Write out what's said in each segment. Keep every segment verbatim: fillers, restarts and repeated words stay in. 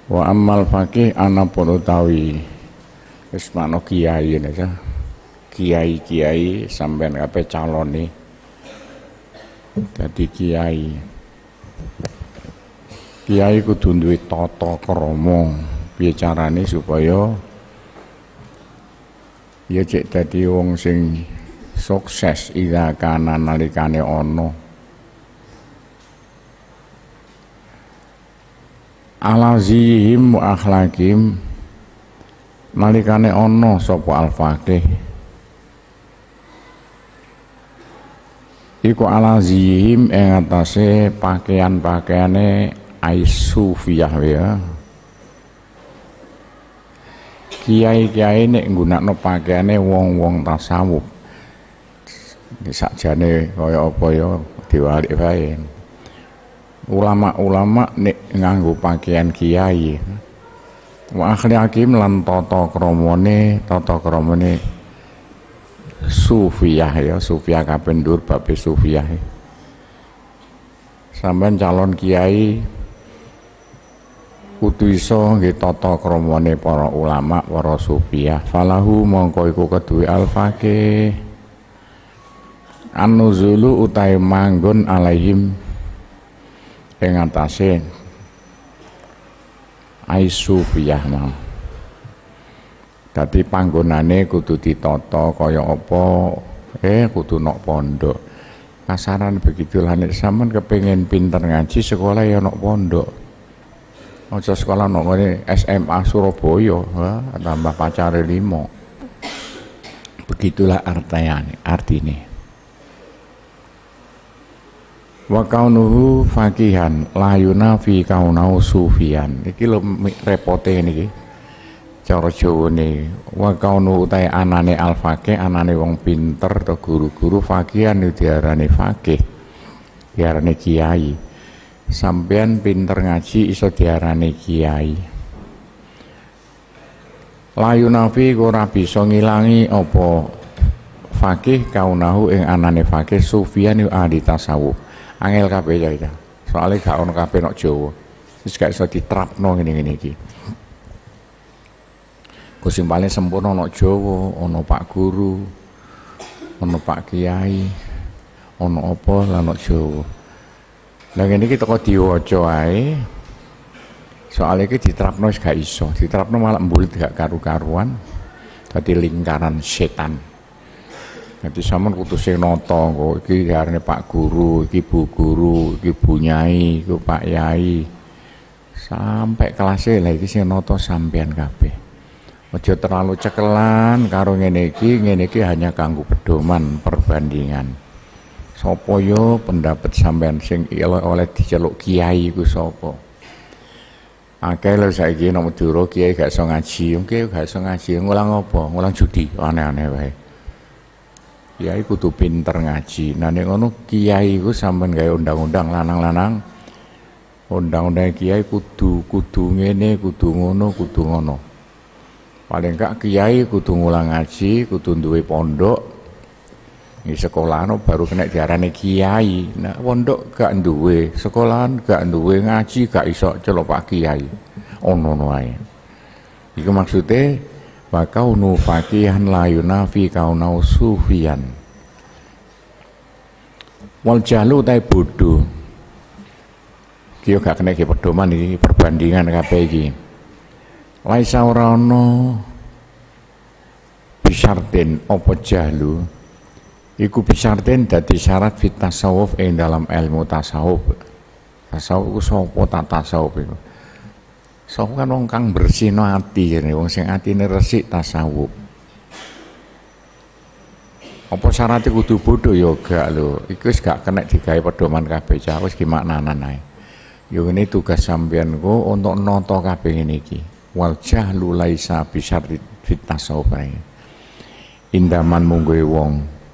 Wa ammal faqih anapun utawi wis mano kiai nesa. Kiai-kiai sampean kabeh calone dadi kiai. Kiai kudu duwe tata krama piye carane supaya ya cek dadi wong sing sukses ida kana nalikane ana alazihim wa akhlaqim nalikane ana sapa al-faqih iku alazihim ing atase pakaian-pakaiane aisufiyah ya. Kiai-kiai nek nggunakno pakaiane wong-wong tasawuf sakjane kaya apa ya diwalik wae. Ulama-ulama nek nganggo pakaian kiai wa akhli hakim lan tata kramane tata kramane sufiyah ya, sufiyah kapendur babe sufiyah. Sampeyan calon kiai kudu iso nggih tata kramane para ulama, para sufiyah. Falahu mongko iku keduwe al-faqih an-nuzulu utahe manggon alaihim ing atase aisufiyah mau. Dadi panggonane kudu ditata kaya apa, eh kudu nok pondok. Kasaran begitulah nek sampean kepengin pinter ngaji sekolah ya nok pondok. Aja sekolah nok ngene S M A Surabaya, ha, tambah pacare limo. Begitulah artine, artine. Wa kaunuhu faqihan la yunafi kaunau sufian. Iki lho repote niki. Cara Jawane wa kaunu utahe anane al-faqih, anane wong pinter atau guru-guru faqihan diarani faqih. Diarani kiai. Sampeyan pinter ngaji iso diarani kiai. La yunafi ora bisa ngilangi apa faqih kaunahu ing anane faqih sufian yu ahli tasawuf. Angel kabeh ya, soalnya gak ono kabeh nok Jawa. Wis gak iso diterapno ngene-ngene iki. Ku sing paling sempurna nok Jawa, ono Pak Guru, ono Pak Kiai, ono apa lan nok Jawa. Lah ngene iki teko diwaca ae. Soalnya iki diterapno wis gak iso, diterapno malah mbulit gak karu-karuan. Dadi lingkaran setan. Jadi sampean kudu sing nata kok iki diarani Pak Guru, iki Bu Guru, iki Bu Nyai, iki Pak Yai. Sampai kelasé lha iki sing nata sampean kabeh. Aja terlalu cekelan karo ngene iki, ngene iki hanya kanggo pedoman perbandingan. Sapa yo pendapat sampean sing oleh diceluk kiai iku sapa? Akeh lho saiki nek Madura kiai gak iso ngaji, mungkin gak iso ngaji, ngulang apa? Ngulang judi, aneh-aneh wae. Kiai kudu pinter ngaji. Nah nek ngono kiai iku sampean gawe undang-undang lanang-lanang. Undang-undang kiai kudu kudu ngene, kudu ngono, kudu ngono. Paling gak kiai kudu ngulang ngaji, kudu duwe pondok. Di sekolahan baru kena diarani kiai. Nah pondok gak duwe, sekolahan gak duwe, ngaji gak iso celok Pak Kiai. Ono wae. Iku maksude wa kaunu faqihan la yunafi kaunau sufian. Wal jahlu ta bodho. Ki gak kena iki pedoman iki perbandingan kabeh iki. Laisa ora ana bisyartin apa jahlu. Iku bisyartin dadi syarat fit tasawuf ing dalam ilmu tasawuf. Tasawuf iku sapa ta tasawuf iku? Sapa kan wong kang bersihno ati ngene, wong sing atine resik tasawuf. Apa syaratnya kudu bodho ya gak lho. Iku wis gak kena digawe pedoman kabeh cah, wis ki maknanan ae. Yo ngene tugas sampeyan ku untuk nata kabeh ngene iki. Wal jahlu laisa bisyarti fit tasawuf ae. Indaman mungguhe wong.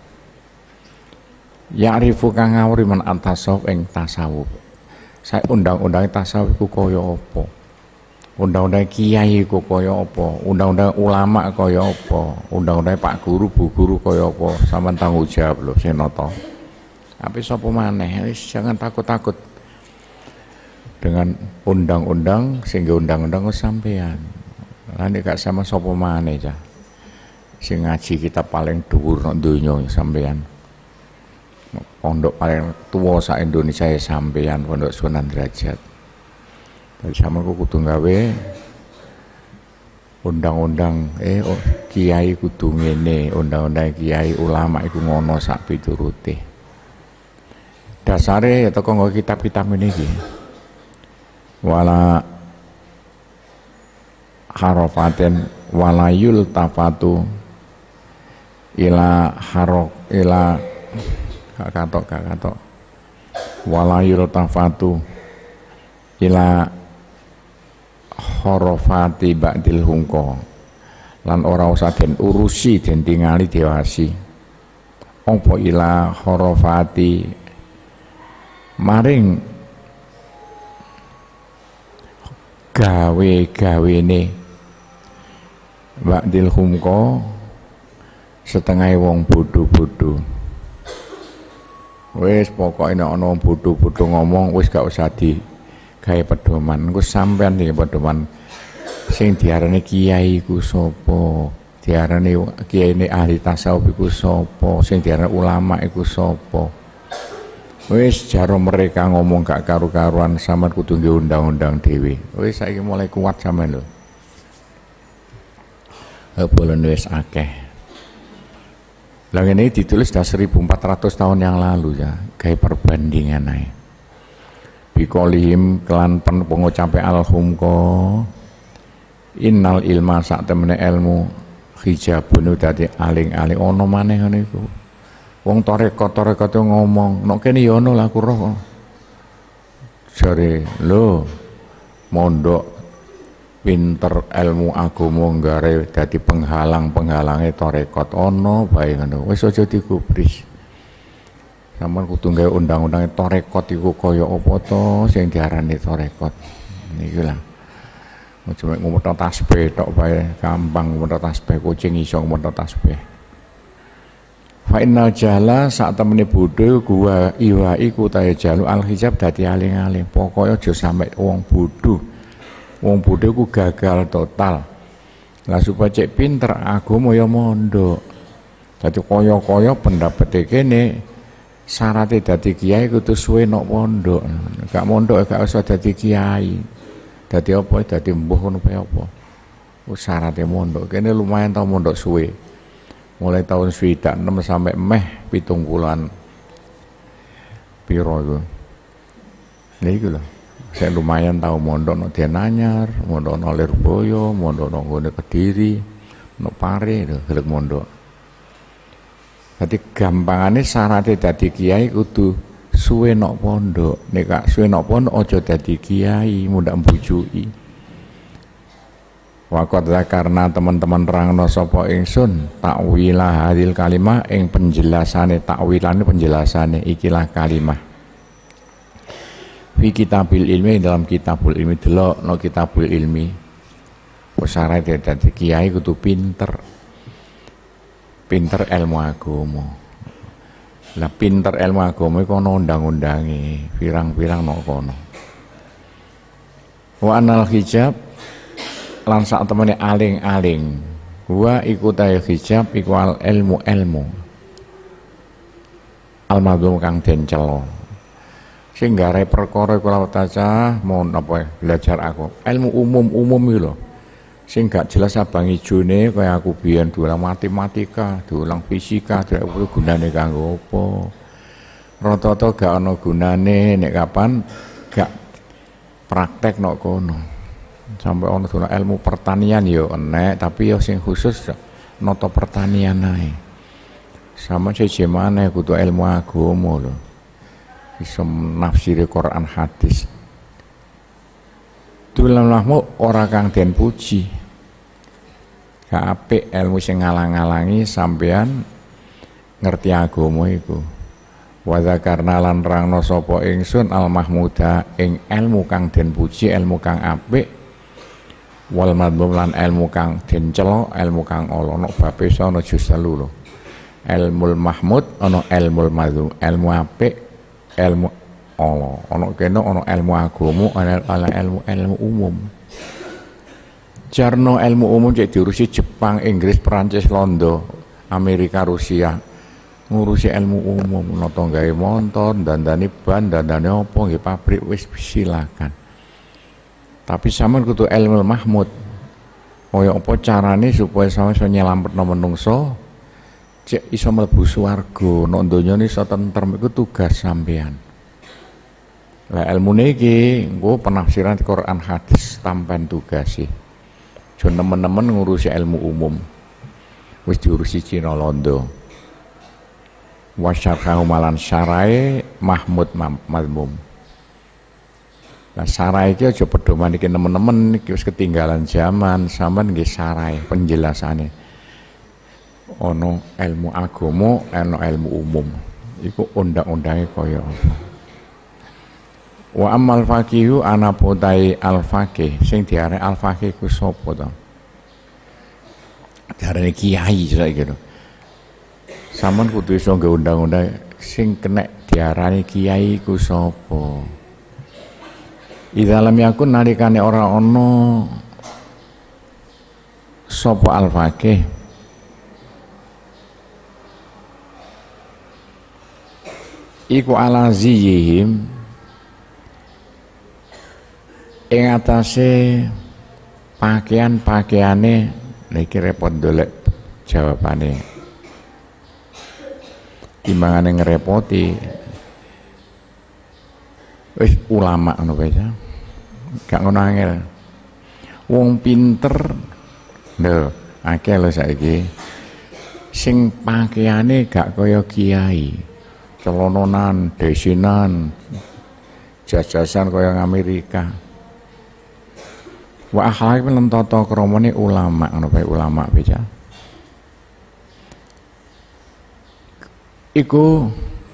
Ya'rifu kang ngawuri men tasawuf ing tasawuf. Saya undang-undang tasawuf iku kaya apa? Undang-undang kiai kok kaya apa, undang-undang ulama kaya apa, undang-undang Pak Guru, Bu Guru kaya apa, sampean tanggung jawab lho sing nata. Tapi sapa maneh wis jangan takut-takut. dengan undang-undang sehingga undang-undang sampean. Lah nek gak sama sapa maneh cah. Sing ngaji kita paling dhuwur nang donya sampean. Pondok paling tua sak Indonesia ya sampean Pondok Sunan Derajat. Dari sama ku kudu gawe undang-undang eh oh, kiai kudu ngene, undang-undang kiai ulama iku ngono sak piturute. Dasare ya teko nggo kitab-kitab iki. Wala harofaten wala yul tafatu ila harok ila gak katok gak katok wala yul tafatu ila horofati ba'dil hungko lan ora usah den urusi den tingali dewasi apa ila horofati maring gawe-gawene ba'dil hungko setengah wong bodho-bodho. Wis pokoke nek ana wong bodho-bodho ngomong wis gak usah di gawe pedoman, engko sampean iki pedoman sing diarani kiai iku sapa, diarani kiai ini ahli tasawuf iku sapa, sing diarani ulama iku sapa. Wis jaro mereka ngomong gak karu-karuan sampean kudu nggih undang-undang dhewe. Wis saiki mulai kuat sampean lho. Bolon wis akeh. Lah ini ditulis dah seribu empat ratus tahun yang lalu ya, kayak perbandingan ae. Biqolihim kelan pengucape al-humko innal ilma sak temene ilmu hijabun dadi aling-aling ana maneh ngene iku. Wong tarekat-tarekat ngomong, nek kene ya ono lah kuroh. Jare, lho mondok pinter ilmu agama nggare dadi penghalang-penghalange tarekat ana bae ngono. Wis aja digubris. Sampeyan kudu gawe undang-undange tarekat iku kaya apa to sing diarani tarekat. Niki lah. Cuma ngumut tasbih tok bae, gampang ngumut tasbih, kucing iso ngumut tasbih. Fa innal jahla sak temene bodho gua iwa iku ta jalu al hijab dadi aling-aling. Pokoke aja sampe wong bodho. Wong bodho ku gagal total. Lah supaya cek pinter agama ya mondok. Dadi kaya-kaya pendapat kene syaratnya dadi kiai kudu suwe nok pondok. Gak mondok gak usah dadi kiai. Dadi apa? Dadi mbuh ngono pe apa. Ku syaratnya mondok. Kene lumayan tau mondok suwe. Mulai tahun swidak enam sampai meh pitung bulan piro itu. Nah itu lah. Saya lumayan tahu mondok no Denanyar, mondok no Lirboyo, mondok no Gone Kediri, no Pare itu gelek mondok. Jadi gampangannya syaratnya dadi kiai kudu suwe nok pondok. Nek gak suwe nok pondok aja dadi kiai, mudah mbujui. Waqad zakarna teman-teman rangno sapa ingsun takwilah hadil kalimah ing penjelasane takwilane penjelasane ikilah kalimah fi kitabil ilmi dalam kitabul ilmi delok no kitabul ilmi syarat dadi kiai kudu pinter pinter ilmu agama. Lah pinter ilmu agama iku ana undang-undange pirang-pirang no kono. Wa anal hijab lan sak temene aling-aling wa iku ta hijab iku al ilmu ilmu al madhum kang den celo sing gare perkara iku lawat cah mon apa belajar aku ilmu umum-umum iki lho sing gak jelas abang ijone kaya aku biyen diulang matematika diulang fisika diulang gunane kanggo apa rata-rata gak ana gunane nek kapan gak praktek nok kono. Sampai ono dona ilmu pertanian yo enek tapi yo sing khusus noto pertanian ae. Sama siji maneh kudu ilmu agama lho. Bisa nafsiri Quran hadis. Dulamlahmu ora kang den puji. Gak apik ilmu sing ngalang-alangi sampean ngerti agama iku. Wa zakarna lan rangno sapa ingsun al mahmuda ing ilmu kang den puji, ilmu kang apik. Wal madhum lan ilmu kang den celo, ilmu kang ala ana babe ana juz telu lho. Ilmul mahmud ana ilmul madhum, ilmu apik, ilmu Allah. Ana kene ana ilmu agama, ana ilmu ilmu umum. Jarno ilmu umum cek diurusi Jepang, Inggris, Perancis, Londo, Amerika, Rusia. Ngurusi ilmu umum, nata gawe montor, dandani ban, dandane apa nggih pabrik wis silakan. Tapi sampean kudu ilmu mahmud. Kaya apa carane supaya sampeyan iso nyelametno menungso, cek iso mlebu swarga, nek donya iso tentrem iku tugas sampean. Lah ilmune iki engko penafsiran Quran hadis tampen tugas e. Jo nemen-nemen ngurusi ilmu umum. Wis diurusi Cina Londo. Wasyarhahu malan syarai Mahmud Mazmum. Nah sarai iki aja pedoman iki nemen-nemen iki wis ketinggalan zaman, sampean nggih sarai penjelasane. Ono ilmu agama, ono ilmu umum. Iku undang-undange kaya apa. Wa ammal faqihu ana potai al faqih sing diarani al faqih ku sapa to? Diarani kiai saiki lho. Sampeyan kudu iso nggo undang-undang sing kena diarani kiai ku sapa. Idza lam yakun nalikane ora ana sapa al faqih iku ala ziyihim ing atase pakaian-pakaiane niki repot golek jawabane timbangane ngerepoti wis ulama ngono wae ya gak ngono angel wong pinter lho akeh lho saiki sing pakaiane gak kaya kiai celononan desinan jajasan kaya Amerika wa akhlak lan tata kramane ulama ngono bae ulama beja iku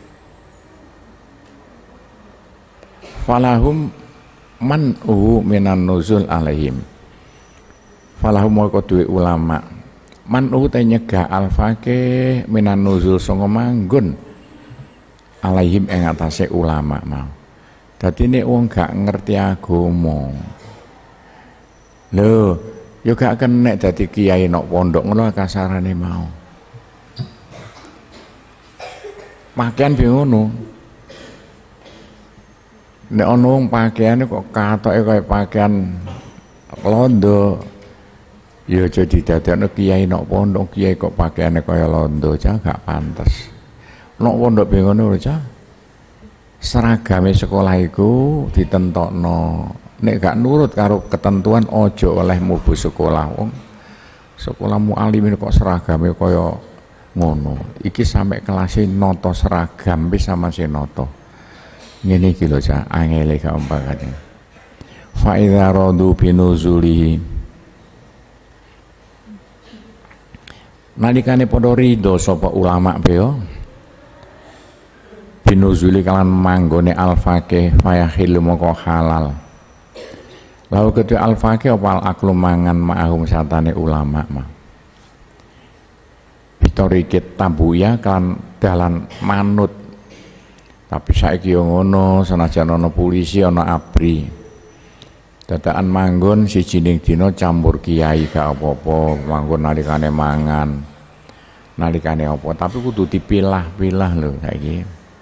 falahum man'u minan nuzul alaihim falahum wa duwe ulama man'u te nyegah al faqih minan nuzul sanga manggon alaihim ing atase ulama mau dadi nek wong gak ngerti agama lho, yo gak kena dadi kiai nok pondok ngono kasarane mau. Pakaian piye ngono? Nek ana wong pakaiane kok katoke kaya pakaian londo, yo aja didadekno kiai nok pondok, kiai kok pakaiane kaya londo, cah gak pantes. Nok pondok piye ngono cah? Seragame sekolah iku ditentokno. Nek gak nurut karo ketentuan ojo oleh mlebu sekolah wong sekolah mualimin kok seragame kaya ngono iki sampe kelas noto seragam wis sama si noto ngene iki lho cah angele gak umpamane fa idza radu binuzulihi nalikane padha ridho sapa ulama beo binuzuli kalan manggone al faqih fayahil moko halal. Lalu kedua al-faqih opal aklu mangan ma'ahum satane ulama mah. Bitorikit tabuya kan dalan manut. Tapi saiki yo ngono senajan ana polisi ana abri. Dadakan manggon siji ning dina campur kiai gak apa-apa, manggon nalikane mangan. Nalikane apa, tapi kudu dipilah-pilah lho saiki.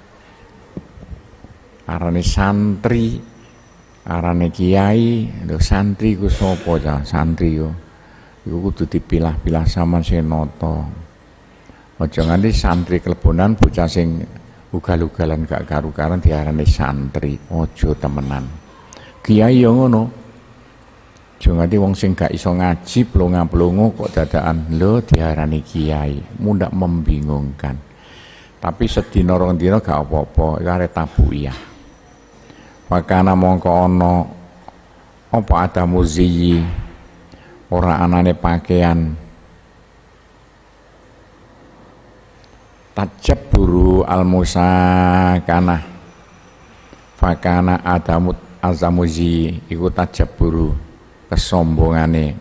Arane santri arane kiai lho santri ku sapa ta santri yo iku kudu dipilah-pilah sama sing nata aja nganti santri klebonan bocah sing ugal-ugalan gak karu-karuan diarani santri aja temenan kiai yo ngono aja nganti wong sing gak iso ngaji plonga-plongo kok dadakan lho diarani kiai mundak membingungkan tapi sedina rong dina gak apa-apa iku arep tabuiyah. Pakana mongko ana apa ada muziyi ora anane pakaian tajaburu al musakana fakana adamut azamuzi iku tajaburu kesombongane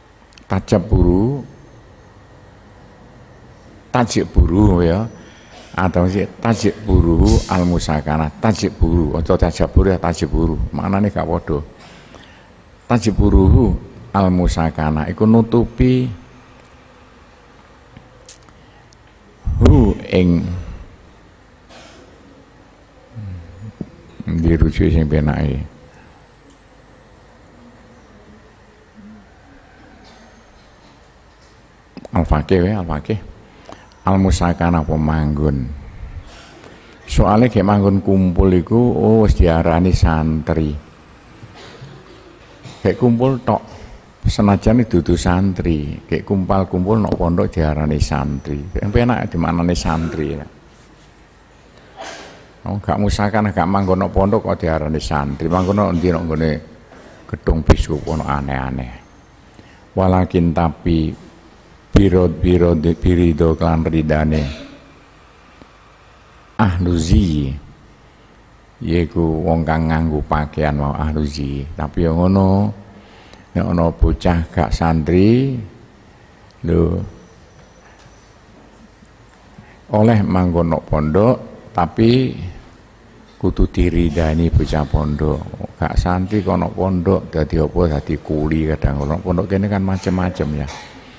tajaburu tajiburu ya atau si tajik buru al musakana tajik buru atau tajik buru ya tajik buru maknanya gak podo tajik buru al musakana iku nutupi hu ing dirujuk sing penake al-faqih ya al-faqih al-musakana pemanggun soalnya kayak manggun kumpul iku oh wis diarani santri kayak kumpul tok senajan dudu santri kayak kumpul-kumpul nok pondok diarani santri yang penak di mana nih santri ya. Oh gak musakana gak manggon nok pondok kok diarani santri manggon nok ndi nok nggone gedung biskup ono aneh-aneh walakin tapi birod-birod birido klan ridane ahluzi yaiku wong kang nganggo pakaian mau ahluzi tapi yang ngono nek ana bocah gak santri lho oleh manggon nok pondok tapi kudu diridani bocah pondok gak santri kok nok pondok dadi apa dadi kuli kadang ono pondok kene kan macem-macem ya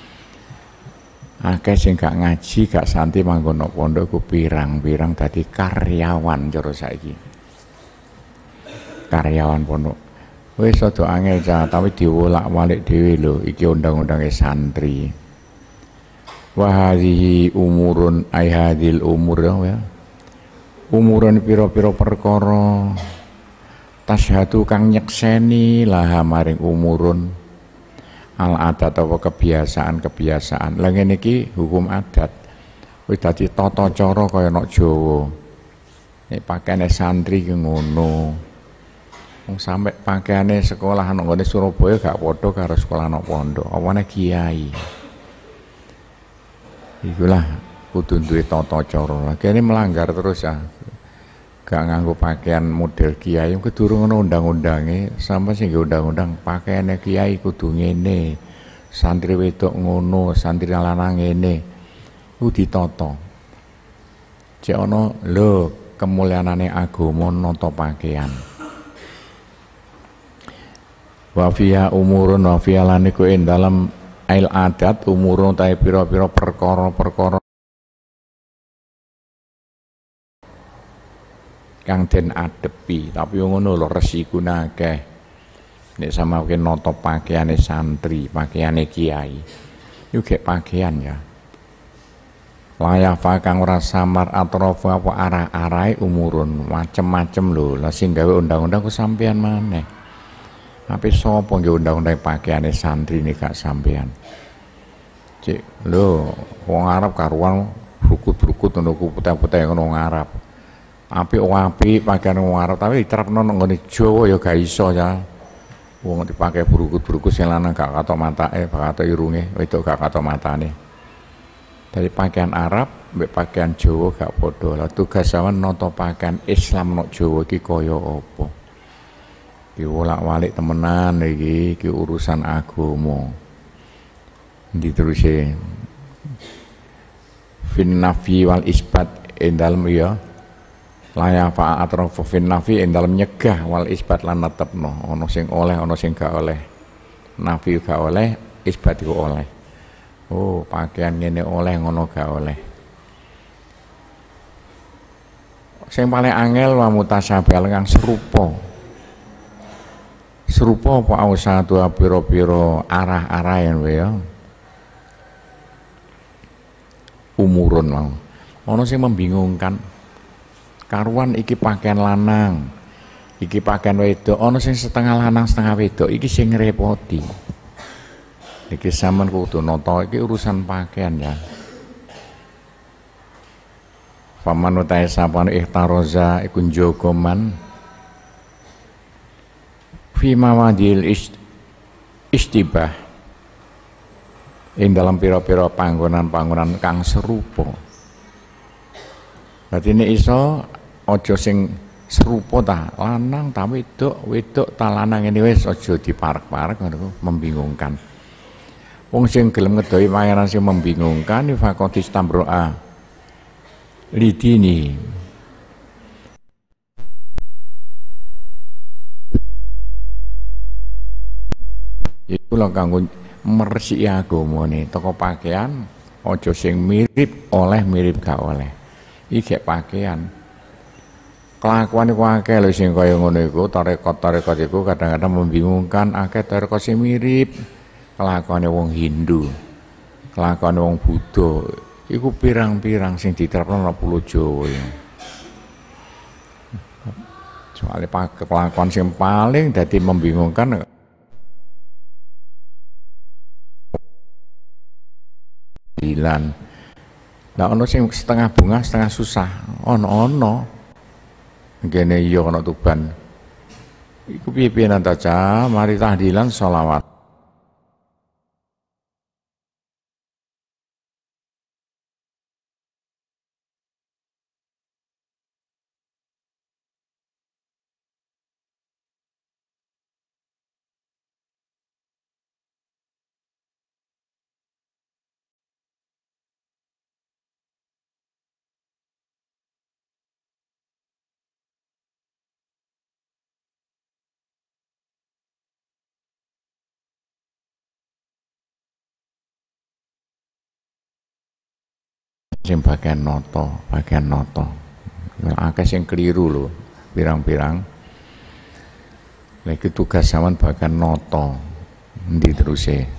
akeh sing gak ngaji gak santri manggon nok pondok ku pirang-pirang dadi karyawan cara saiki karyawan pondok wis rada angel cah tapi diwolak-walik dhewe lho iki undang-undange santri wa hadhihi umurun ay hadhil umur ya umurun pira-pira perkara tasyhadu kang nyekseni laha maring umurun al adat apa kebiasaan-kebiasaan. Lah ngene iki hukum adat. Wis dadi tata cara kaya nek Jawa. Nek pakaiane santri ki ngono. Wong sampe pakaiane sekolah nang ngene Surabaya gak padha karo sekolah nang pondok. Awane kiai. Ikulah kudu duwe tata cara. Kene melanggar terus ya. Gak nganggo pakaian model kiai kudu ngono undang-undange sampe sing undang-undang pakaiane kiai kudu ngene santri wedok ngono santri lanang ngene kudu ditata cek ana lho kemuliaanane agama nata pakaian wa fiha umurun wa fiha lan iku ing dalem ail adat umurun ta pira-pira perkara-perkara kang den adepi tapi ngono lho resikune akeh nek samake nata pakaiane santri pakaiane kiai yo gek pakaian ya layafa kang ora samar atrofa apa arah-arahe umurun macem-macem lho lah sing gawe undang-undang ku sampean maneh ape sapa nggih undang-undang pakaiane santri nek gak sampean cek lho wong Arab karuan brukut-brukut ngono ku putih-putih ngono wong Arab apik apik pakaian wong Arab tapi diterapno nang ngene Jawa ya gak iso ya. Wong dipakai burukut-burukut sing lanang gak katok matake, gak katok irunge, wedok gak katok matane. Dari pakaian Arab mbek pakaian Jawa gak padha. Lah tugas sampean nata pakaian Islam nok Jawa iki kaya apa? Diwolak-walik temenan iki, iki urusan agama. Diteruse fin nafi wal isbat ing dalem ya layafa atrofu fin nafi ing dalem nyegah wal isbat lan netepno ana sing oleh ana sing gak oleh nafi gak oleh isbat iku oleh oh pakaian ngene oleh ngono gak oleh sing paling angel wa mutasyabih kang serupa serupa apa ausatu pira-pira arah-arahan wae ya umurun mau ana sing membingungkan karuan iki pakaian lanang iki pakaian wedok ana sing setengah lanang setengah wedok iki sing ngrepoti iki sampean kudu nata iki urusan pakaian ya faman utahe sapane ihtaroza iku njaga man fi mawadil istibah ing dalam pira-pira panggonan-panggonan kang serupa berarti ini iso aja sing serupa ta lanang ta wedok wedok ta lanang ini wis aja diparek-parek ngono membingungkan wong sing gelem ngedohi payaran sing membingungkan fakotis tambroa lidini iku lho kanggo meresiki agamane teko pakaian aja sing mirip oleh mirip gak oleh iki gek pakaian kelakuan iku akeh lho sing kaya ngono iku tarekat-tarekat iku kadang-kadang membingungkan akeh tarekat sing mirip kelakuane wong Hindu kelakuane wong Buddha iku pirang-pirang sing diterapno nang Pulau Jawa ya. Soale kelakuan sing paling dadi membingungkan dilan. Lah ono sing setengah bunga setengah susah. Ono-ono. Ngene iya ono Tuban. Iku piye-piye nang ta, mari tahdilan sholawat. Sing bagian noto, bagian noto. Akeh sing keliru lho, pirang-pirang. Lagi tugas sampean bagian noto. Endi teruse?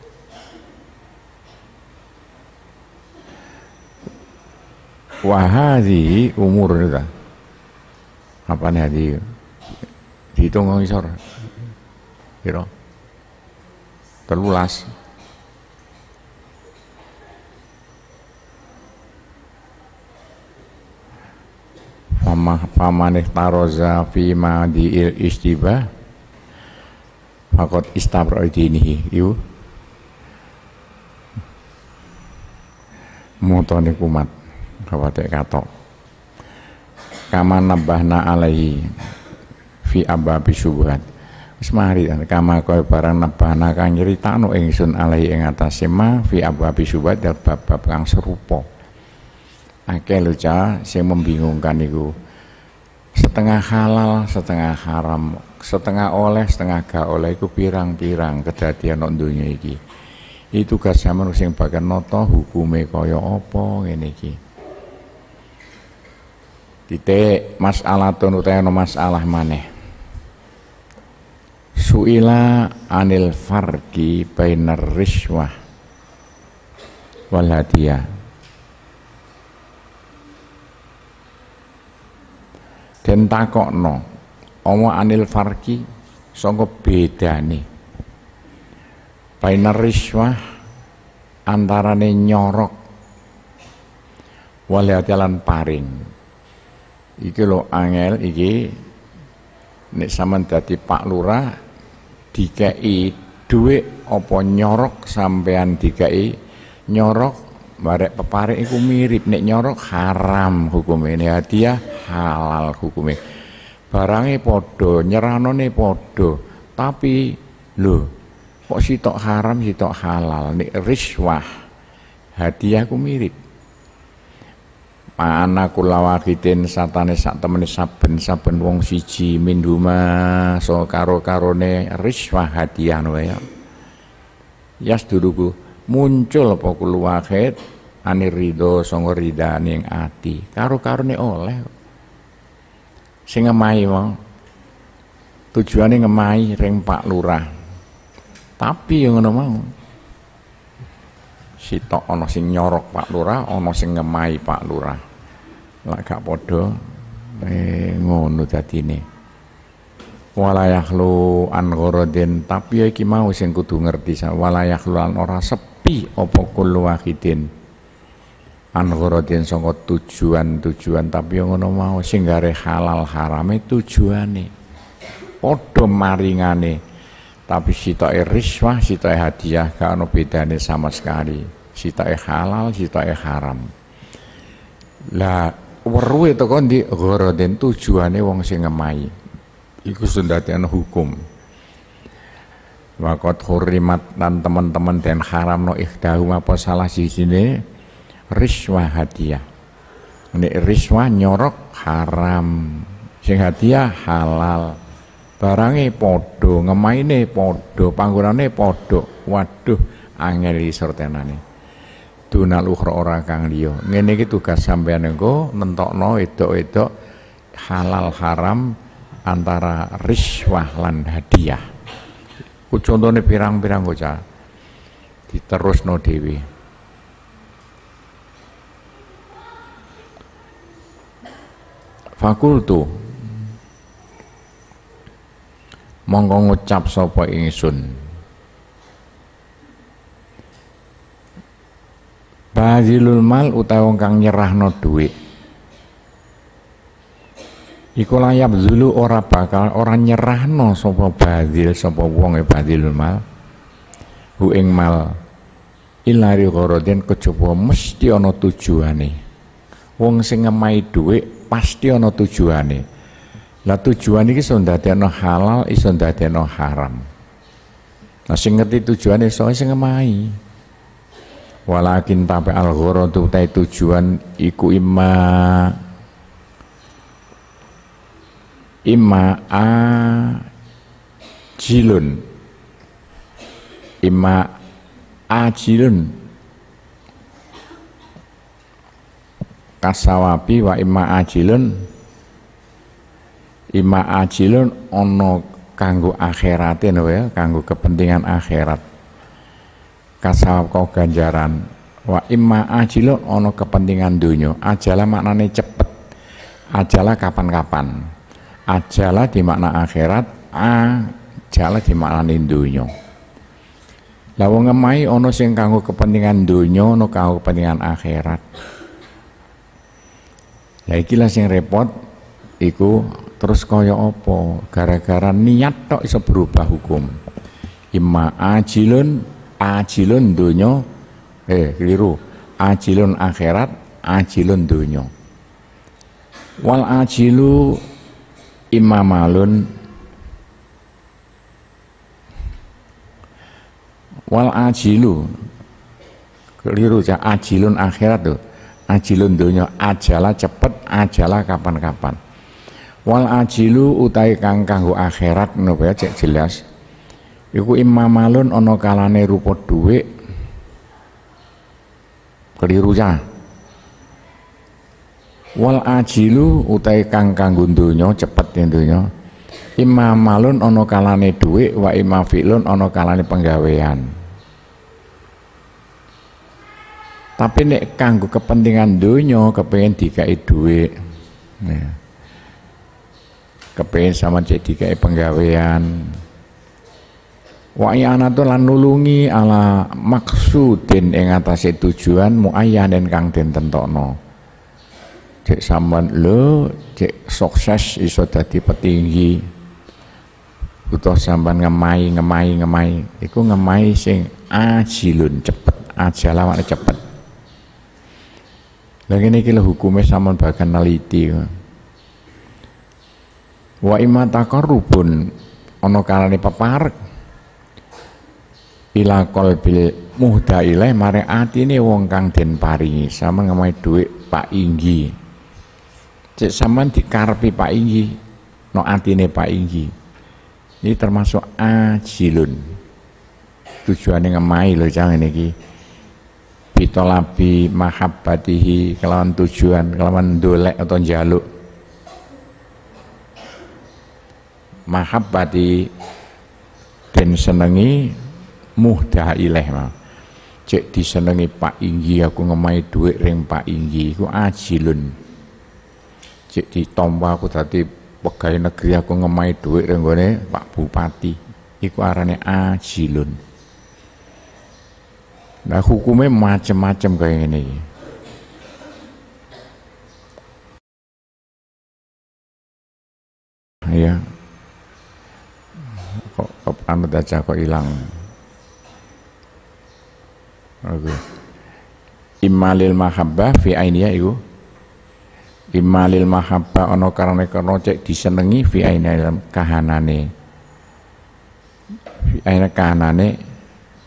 Wahadi umur itu. Apa nih hadi? Dihitung ngisor. Kira. Terlulas. Famaneh taroza fi madiil istibah fakot istabra dinihi iu mutone kumat kawate katok kama nabahna alaihi fi ababi syubhat wis mari kama kaya barang nabahna kang nyritakno ingsun alaihi ing atase ma fi ababi syubhat dan bab-bab kang serupa akeh lho Cah sing membingungkan iku setengah halal setengah haram setengah oleh setengah gak oleh iku pirang-pirang kedadian nang donya iki itu tugas sampeyan sing bagian nata hukume kaya apa ngene iki titik masalah tun utawa masalah maneh suila anil farqi bainar riswah wal hadiyah den takokno omo anil farqi saka bedane bainar riswah antarane nyorok waliatilan paring iki lho angel iki nek sampean dadi Pak Lurah dikei dhuwit apa nyorok sampean dikei nyorok barek peparik iku mirip nek nyorok haram hukume nek hadiah halal hukume barange padha nyeranone padha tapi lho kok sitok haram sitok halal nek riswah hadiah ku mirip ana kulawakiten satane sak temene saben-saben wong siji minduma so karo-karone riswah hadiah wae yas duruku muncul apa kuluwakit anir ridho sanga ridane ing ati karo-karone oleh sing ngemahi wong tujuane ngemahi ring Pak Lurah tapi yang ngono mau sitok ana sing nyorok Pak Lurah ana sing ngemahi Pak Lurah lak gak padha eh ngono dadine walayahlu an gharadin tapi iki mau sing kudu ngerti walayahlu an ora sepi apa kullu wahidin an gharadin sanga tujuan-tujuan tapi yang ngono mau sing gare halal harame tujuane padha maringane tapi sitoke riswah sitoke hadiah gak ono bedane sama sekali sitoke halal sitoke haram lah weruhe teko ndi gharadin tujuane wong sing ngemahi iku sundatian hukum wakot hurimat dan teman-teman dan haram no ikhdahu apa salah sisine riswah hadiah nek riswah nyorok haram, sing hadiah halal. Barange padha, ngemaine padha, panggonane padha. Waduh, angel isor tenane. Dunal ukhra ora kang liya. Ngene iki tugas sampeyan engko nentokno edok-edok halal haram antara riswah lan hadiah. Ku contone pirang-pirang bocah. Diterusno dhewe. Fakultu mongko ngucap sapa ingsun bazilul mal utawa wong kang nyerahno dhuwit iku layap zulu ora bakal ora nyerahno sapa bazil sapa wong e bazilul mal hu ing mal ilari goroden kejaba mesti ana tujuane wong sing ngemahi dhuwit pasti ana tujuane. Lah tujuan iki iso ndadekno halal, iso ndadekno haram. Nah sing ngerti tujuane iso sing ngemahi. Walakin tapi al-gharadu ta tujuan iku imma imma a jilun imma ajilun kasawapi wa imma ajilun imma ajilun ono kanggo akhirate ya, kanggo kepentingan akhirat kasawab kau ganjaran wa imma ajilun ono kepentingan dunya ajalah maknane cepet ajalah kapan-kapan ajalah di makna akhirat ajalah di makna dunya lah wong ngemahi ono sing kanggo kepentingan dunya ono kanggo kepentingan akhirat. Ya ikilah sing repot iku terus kaya apa gara-gara niat tok iso berubah hukum imma ajilun ajilun dunya eh keliru ajilun akhirat ajilun dunya wal ajilu imma malun wal ajilu keliru ya ajilun akhirat tuh ajilun dunya ajalah cepet ajalah kapan-kapan wal ajilu utai kang kanggo akhirat ngono ya cek jelas iku imma malun ana kalane rupa dhuwit keliru ya wal ajilu utai kang kanggo dunya cepet yen dunya imma malun ana kalane dhuwit wa imma fi'lun ana kalane penggawean. Tapi nek kanggo kepentingan dunya kepengen dikai dhuwit. Ya. Kepengen sama cek dikai penggawean. Wa i'anatu lan nulungi ala maksudin ing atase tujuan muayyanen kang den tentokno. Cek sampean lho, cek sukses iso dadi petinggi. Utawa sampean ngemahi ngemahi ngemahi iku ngemahi sing ajilun cepet ajalah makne cepet. Lah ngene iki lho hukume sampean bagan neliti. Wa imma taqarrubun ana kalane peparek ila qalbil muhda ilaih mare atine wong kang den paringi sampean ngemahi dhuwit Pak Inggi. Cek sampean dikarepi Pak Inggi no atine Pak Inggi. Ini termasuk ajilun. Tujuane ngemahi lho jangan iki. Bitolabi mahabbatihi kelawan tujuan kelawan dolek atau njaluk mahabbati den senengi muhda ilaih mah cek disenengi Pak Inggi aku ngemahi dhuwit ring Pak Inggi iku ajilun cek ditompa aku dadi pegawai negeri aku ngemahi dhuwit ring gone Pak Bupati iku arane ajilun. Nah hukumnya macam-macam kayak gini. Ya, kok pamit aja kok hilang. Oke. Imalil mahabbah fi ainiya iku. Imalil mahabbah ono karena karena cek disenengi fi ainiya dalam kahanane. Fi ainiya kahanane.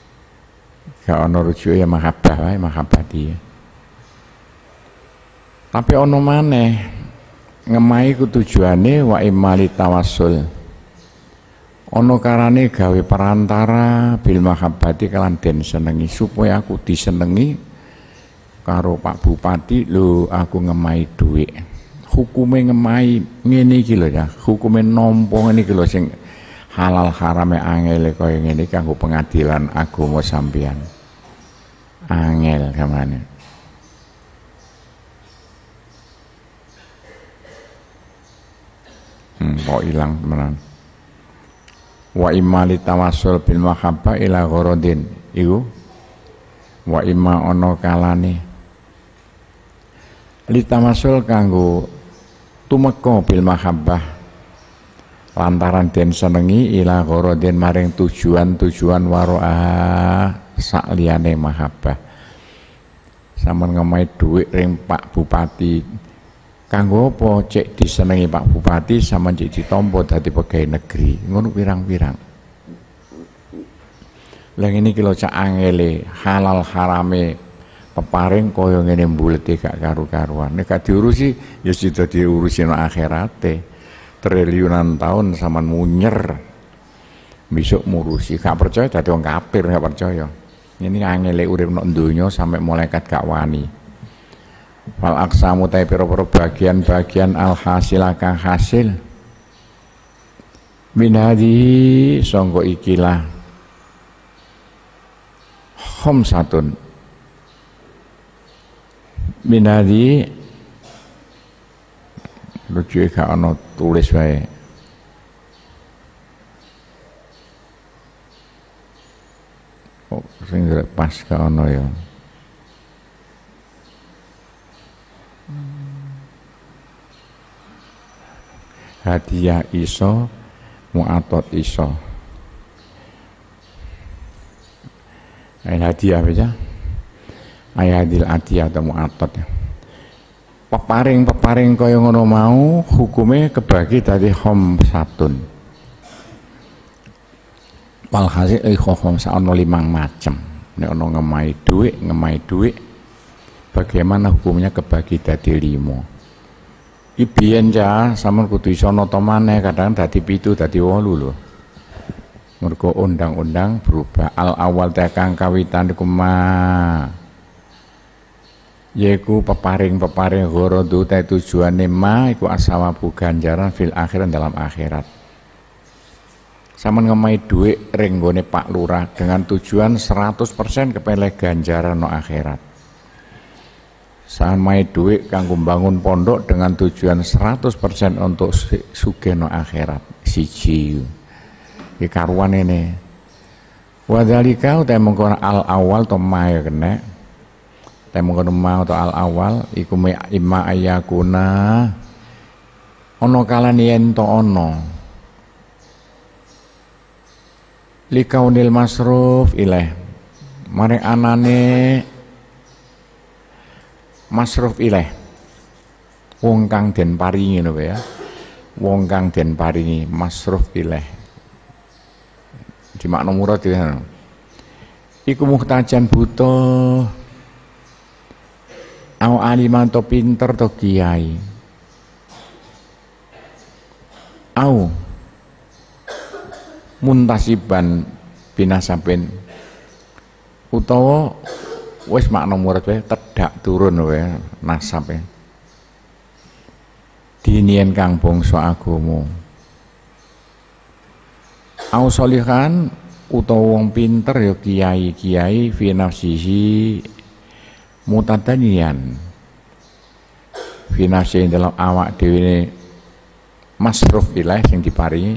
Gak ono rujuk ya mahabbah wae mahabbati. Tapi ono maneh ngemai ku tujuane wa imali tawassul. Ono karane gawe perantara bil mahabbati kelan den senengi supaya aku disenengi karo Pak Bupati lho aku ngemai dhuwit. Hukume ngemai ngene iki lho ya, hukume nampa ngene iki lho sing halal harame angel kaya ngene kanggo pengadilan agama sampeyan. Angel kamane. Hmm, kok ilang temenan. Wa imma li tawassul bil mahabbah ila gharadin iku wa imma ana kalane li tawassul kanggo tumeka bil mahabbah lantaran den senengi ila gharadin maring tujuan-tujuan waroah sakliyane mahabbah. Sampun ngemai dhuwit ring Pak Bupati kanggo apa cek disenengi Pak Bupati sama cek ditampa dadi pegawai negeri ngono pirang-pirang. Lah ngene iki lho cak angele halal harame peparing kaya ngene mbulete gak karu-karuan. Nek gak diurusi ya sida diurusi nang akhirate. Triliunan tahun sampean munyer. Besok ngurusi gak percaya dadi wong kafir gak percaya. Ini angele urip nang donya sampai malaikat gak wani. Wal aksamu tai pira-pira bagian-bagian al hasil kang hasil min hadhi sangga ikilah khamsatun min hadhi lucu gak ana tulis wae oh sing pas gak ana ya. Hadiah iso mu'atot iso ayat hadiah aja ayat hadil hadiah atau mu'atot peparing-peparing kaya ngono mau hukumnya kebagi tadi khom satun walhasil ikhom sa'ono limang macam ini ono ngemai duit ngemai duit bagaimana hukumnya kebagi tadi limo Ibiyen ja sampean kudu iso nata maneh kadang dadi pitu dadi wolu lho. Mergo undang-undang berubah al awal tekang kawitan iku ma. Yaiku peparing-peparing ghorodu ta tujuane ma iku asawabu ganjaran fil akhirat dalam akhirat. Sampeyan ngemai dhuwit ring nggone Pak Lurah dengan tujuan seratus persen kepeleh ganjaran no akhirat. Samai duit kanggo bangun pondok dengan tujuan seratus persen untuk sugih no akhirat siji iki karuan ini wadzalika uta mengko al awal to mae kena ta mengko mau to al awal iku imma ayakuna ana kalane yen to ana likaunil masruf ilaih mare anane masruf ilaih wong kang den paringi lho ya wong kang den paringi masruf ilaih di makna murad ya iku muhtajan butuh au aliman to pinter to kiai au muntasiban binasabin utawa wis makna murad wae tedak turun wae nasabe dinien kang bangsa agama au sholihan utawa wong pinter ya kiai-kiai fi nafsihi mutadanian fi nafsihi dalam awak dhewe masruf ilaih sing diparingi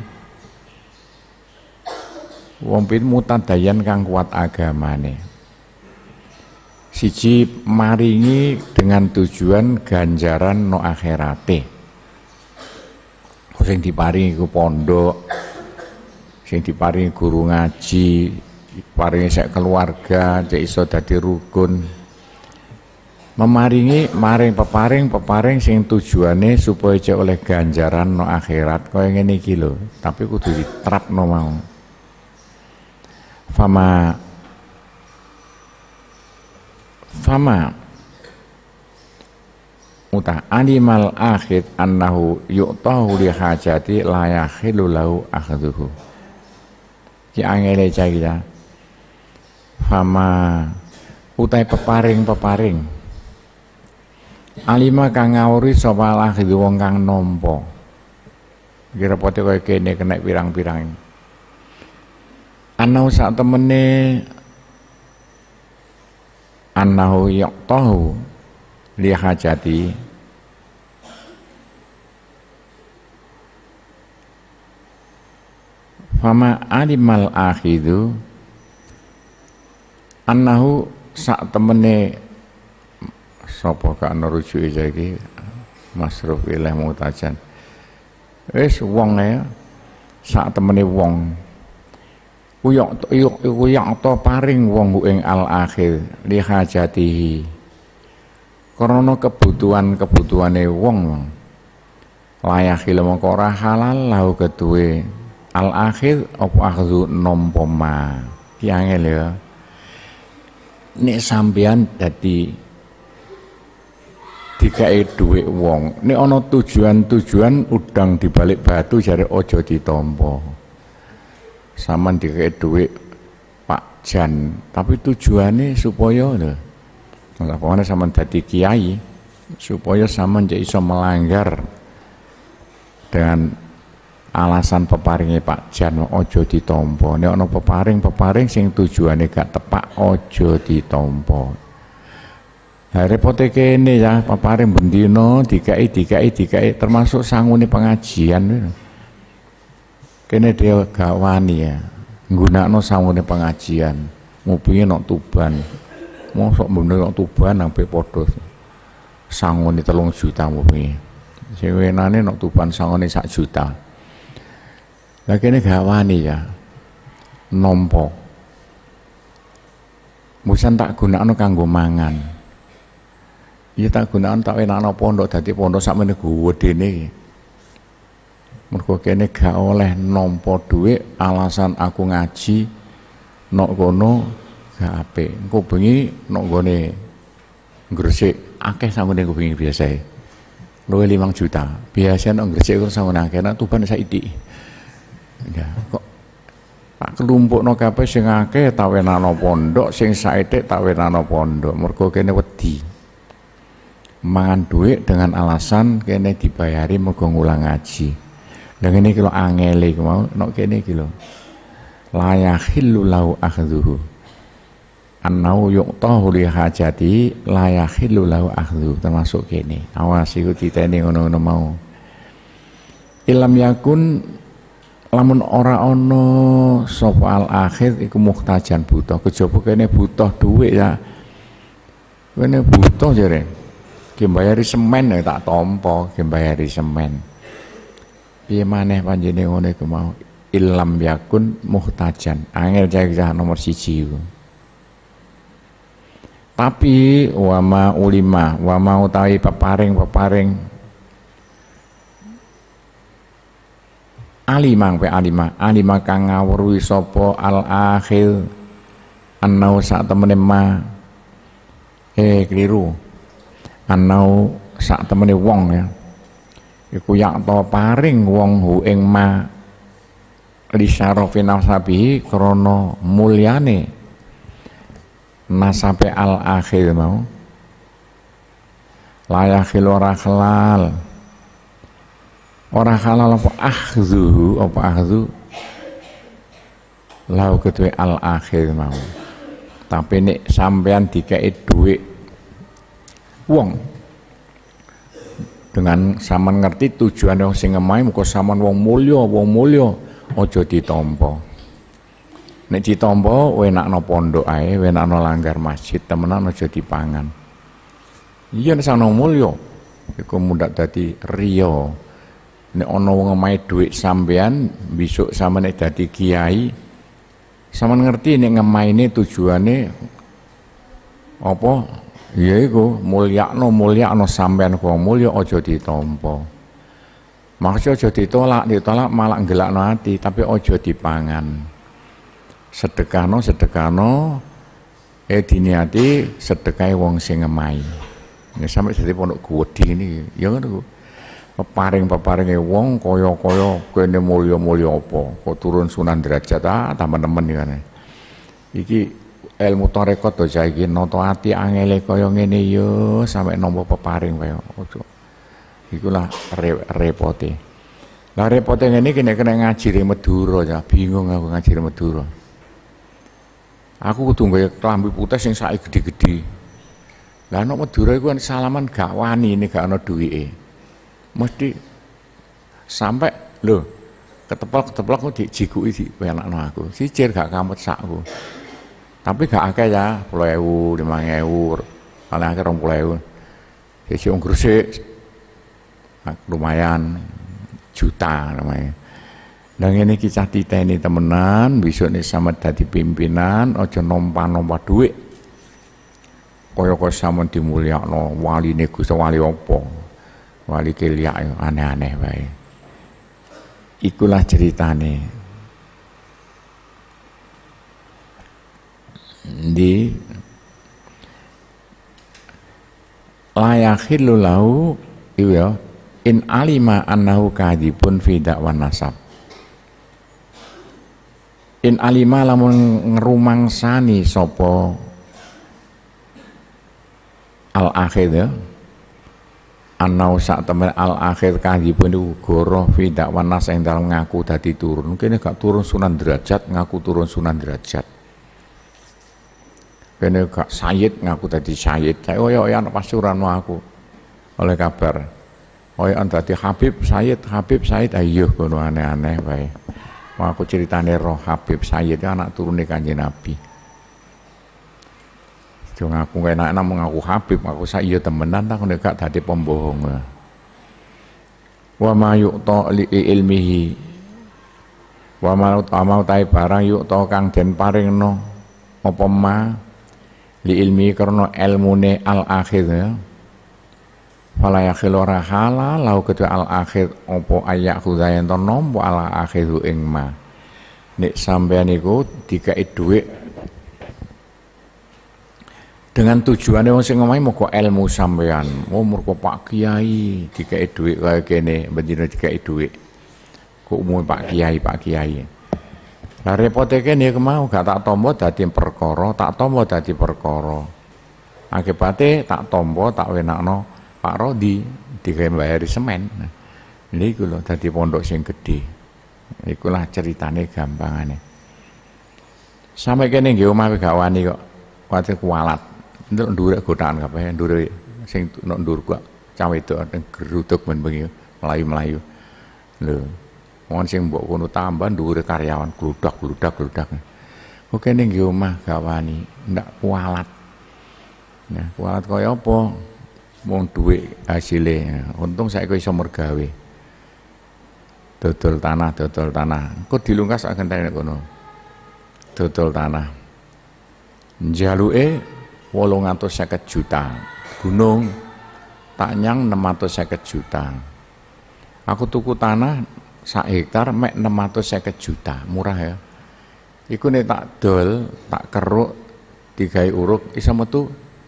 wong pinter mutadayan kang kuat agamane siji maringi dengan tujuan ganjaran no akhirate sing diparingi ku pondok sing diparingi guru ngaji diparingi sak keluarga cek iso dadi rukun memaringi maring peparing peparing sing tujuane supaya cek oleh ganjaran no akhirat kaya ngene iki lho tapi kudu diterapno mau fama Fama utah animal akhid annahu yu'tahu li hajati la yakhilu lahu akhdhuhu ki angele cahya fama utai peparing-peparing alima kang ngawuri sapa akhid wong kang nampa kira pote kaya kene kena pirang-pirang annahu sak temene annahu yu'tahu li hajati fama alimal akhidu annahu sak temene sapa kak nurujuki saiki masruf ilaih mutajan wis wong ya sak temene wong uyok uyok uyok to paring wong ing al akhir li hajatihi karena kebutuhan-kebutuhane wong layak ilmu mongko ora halal lahu keduwe al akhir apa akhdhu nampa ma ki angel ya nek sampean dadi digawe dhuwit wong nek ana tujuan-tujuan udang dibalik batu jare aja ditampa sampean digawe dhuwit Pak Jan tapi tujuannya supaya lho maka pokoknya sama dadi kiai supaya sama jadi iso melanggar dengan alasan peparingnya Pak Jan ojo ditompo nek ana peparing-peparing sing tujuane gak tepak ojo ditompo ha repote kene ya peparing bendino dikai dikai dikai termasuk sangune pengajian kene dia gak wani ya nggunakno sangune pengajian ngupinge nok Tuban mosok bener kok Tuban sampai podo sangone telung juta mungkin sing wenane nok Tuban sangone sak juta lah kene gak wani ya nampa musan tak gunakno kanggo mangan ya tak gunakno tak wenakno pondok dadi pondok sakmene gedene iki mergo kene gak oleh nampa dhuwit alasan aku ngaji nok kono gak apik engko bengi nok gone Gresik akeh sampeyan engko bengi biasa luwih limang juta biasa nok Gresik kok sampeyan akeh nak Tuban saiki ya kok tak kelumpukno kabeh sing akeh tak wenano pondok sing saithik tak wenano pondok mergo kene wedi mangan duit dengan alasan kene dibayari mergo ngulang ngaji lha ngene iki lho angele iku mau nok kene iki lho la yahillu lahu akhdhuhu annau yuqtahu li hajati la yahillu lahu akhdhu termasuk kene awas iku diteni ngono-ngono mau ilam yakun lamun ora ana sapa al akhir iku muhtajan butuh kejaba kene butuh dhuwit ya kene butuh jare ki mbayari semen ya tak tampa ki mbayari semen piye maneh panjene ngono iku mau ilam yakun muhtajan angel cah nomor siji iku tapi wama ulima wama utawi peparing-peparing alimang pe alima alima kang ngawruhi sapa al akhir annau sak temene ma eh keliru annau sak temene wong ya iku yak to paring wong hu ing ma li syarafi nasabihi krana mulyane nasabe al akhir mau layak ora halal ora halal apa akhdhu apa akhdhu lau kedue al akhir mau tapi nek sampean dikei dhuwit wong dengan sampean ngerti tujuan wong sing ngemahe muga sampean wong mulya wong mulya aja ditampa nek ditampa wenakno pondok ae wenakno langgar masjid temenan aja dipangan iya nek sono mulya iku mundak dadi riya nek ana wong ngemahe dhuwit sampean besok sampean nek dadi kiai sampean ngerti nek ngemaine tujuane apa ya iku mulyakno mulyakno sampean kok mulya aja ditampa maksud aja ditolak ditolak malah nggelakno ati tapi aja dipangan sedekahno sedekahno eh diniati sedekahe wong sing ngemahi Ya sampai dadi pondok gedhi ini ya ngono. Peparing-peparinge wong kaya-kaya kene mulya-mulya apa, kok turun Sunan Derajat ah teman-teman iki kan. Iki ilmu tarekat to saiki nata ati angele kaya ngene ya sampai nampa peparing kaya ojo. Ikulah re repote. Lah repote ngene iki nek kena ngaji ring Madura ya bingung aku ngaji ring Madura. Aku kudu gawe klambi putih sing saiki gede-gede. Lah nek Madura iku kan salaman gak wani nek gak ana duwike. Mesti sampai lho ketepel-ketepel aku dijiguki di penakno aku. Sijir gak kamut sakku. Tapi gak akeh ya, sepuluh ribu, lima ribu, paling akeh dua puluh ribu. Siji wong Gresik lumayan juta namanya. Lah ngene iki cah titeni temenan, besok nek sampe dadi pimpinan aja nompa-nompa dhuwit. Kaya-kaya sampean dimulyakno waline Gusti wali apa? Wali keliak aneh-aneh wae. Ikulah ceritane. Di layakhillu lahu iya in alima annahu kadhibun fi da'wan nasab. In alima lamun ngrumangsani sapa al akhir ya. Anau sak temen al akhir kadhibun iku goro fi da'wan nas ing dalem ngaku dadi turun. Kene gak turun Sunan Derajat ngaku turun Sunan Derajat. Kene gak Sayyid ngaku dadi Sayyid. Kaya ya ana pasuranmu aku. Oleh kabar. Kaya dadi Habib Sayyid, Habib Sayyid ayo ngono aneh-aneh wae. Mau aku ceritane roh Habib Sayyid anak turune Kanjeng Nabi. Jong aku enak namung aku Habib, aku sak iya temenan tak nek gak dadi pembohong. Wa ma yu'ta li ilmihi. Wa ma utama utahe barang yu'ta kang den paringno apa ma li ilmi karena ilmune al akhir ya. Fala yakhil ora halal lau ketu al akhir apa ayak khudayan to nampa al akhir ing ma. Nek sampean iku dikai dhuwit dengan tujuannya wong sing ngomahi muga ilmu sampean. Oh mergo Pak Kiai dikai dhuwit kaya kene, bendina dikai dhuwit. Kok umum Pak Kiai, Pak Kiai. Lah repote kene kemau gak tak tampa dadi perkara, tak tampa dadi perkara. Akibate tak tampa tak wenakno Pak Rodi digawe mbayari semen. Niku lho dadi pondok sing gedhe. Ikulah ceritane gampangane. Sampai kene nggih omah gak wani kok kuwatir kualat. Nduk ndure godaan kabeh ndure sing nek ndur kok cah wedok geruduk ben bengi mlayu-mlayu. Lho, wong sing mbok kono tambah ndure karyawan gludak-gludak-gludak. Kok kene nggih omah gak wani, ndak kualat. Nah, kualat kaya apa? Wong dhuwit hasile. Untung saiki iso mergawe. Dodol tanah, dodol tanah. Kok dilungkas sak gentene kono. Dodol tanah. Njaluke wolung atus seket juta, gunung tak nyang enam ratus seket juta. Aku tuku tanah sak hektar mek enam ratus seket juta, murah ya. Iku nek tak dol, tak keruk, digawe uruk iso metu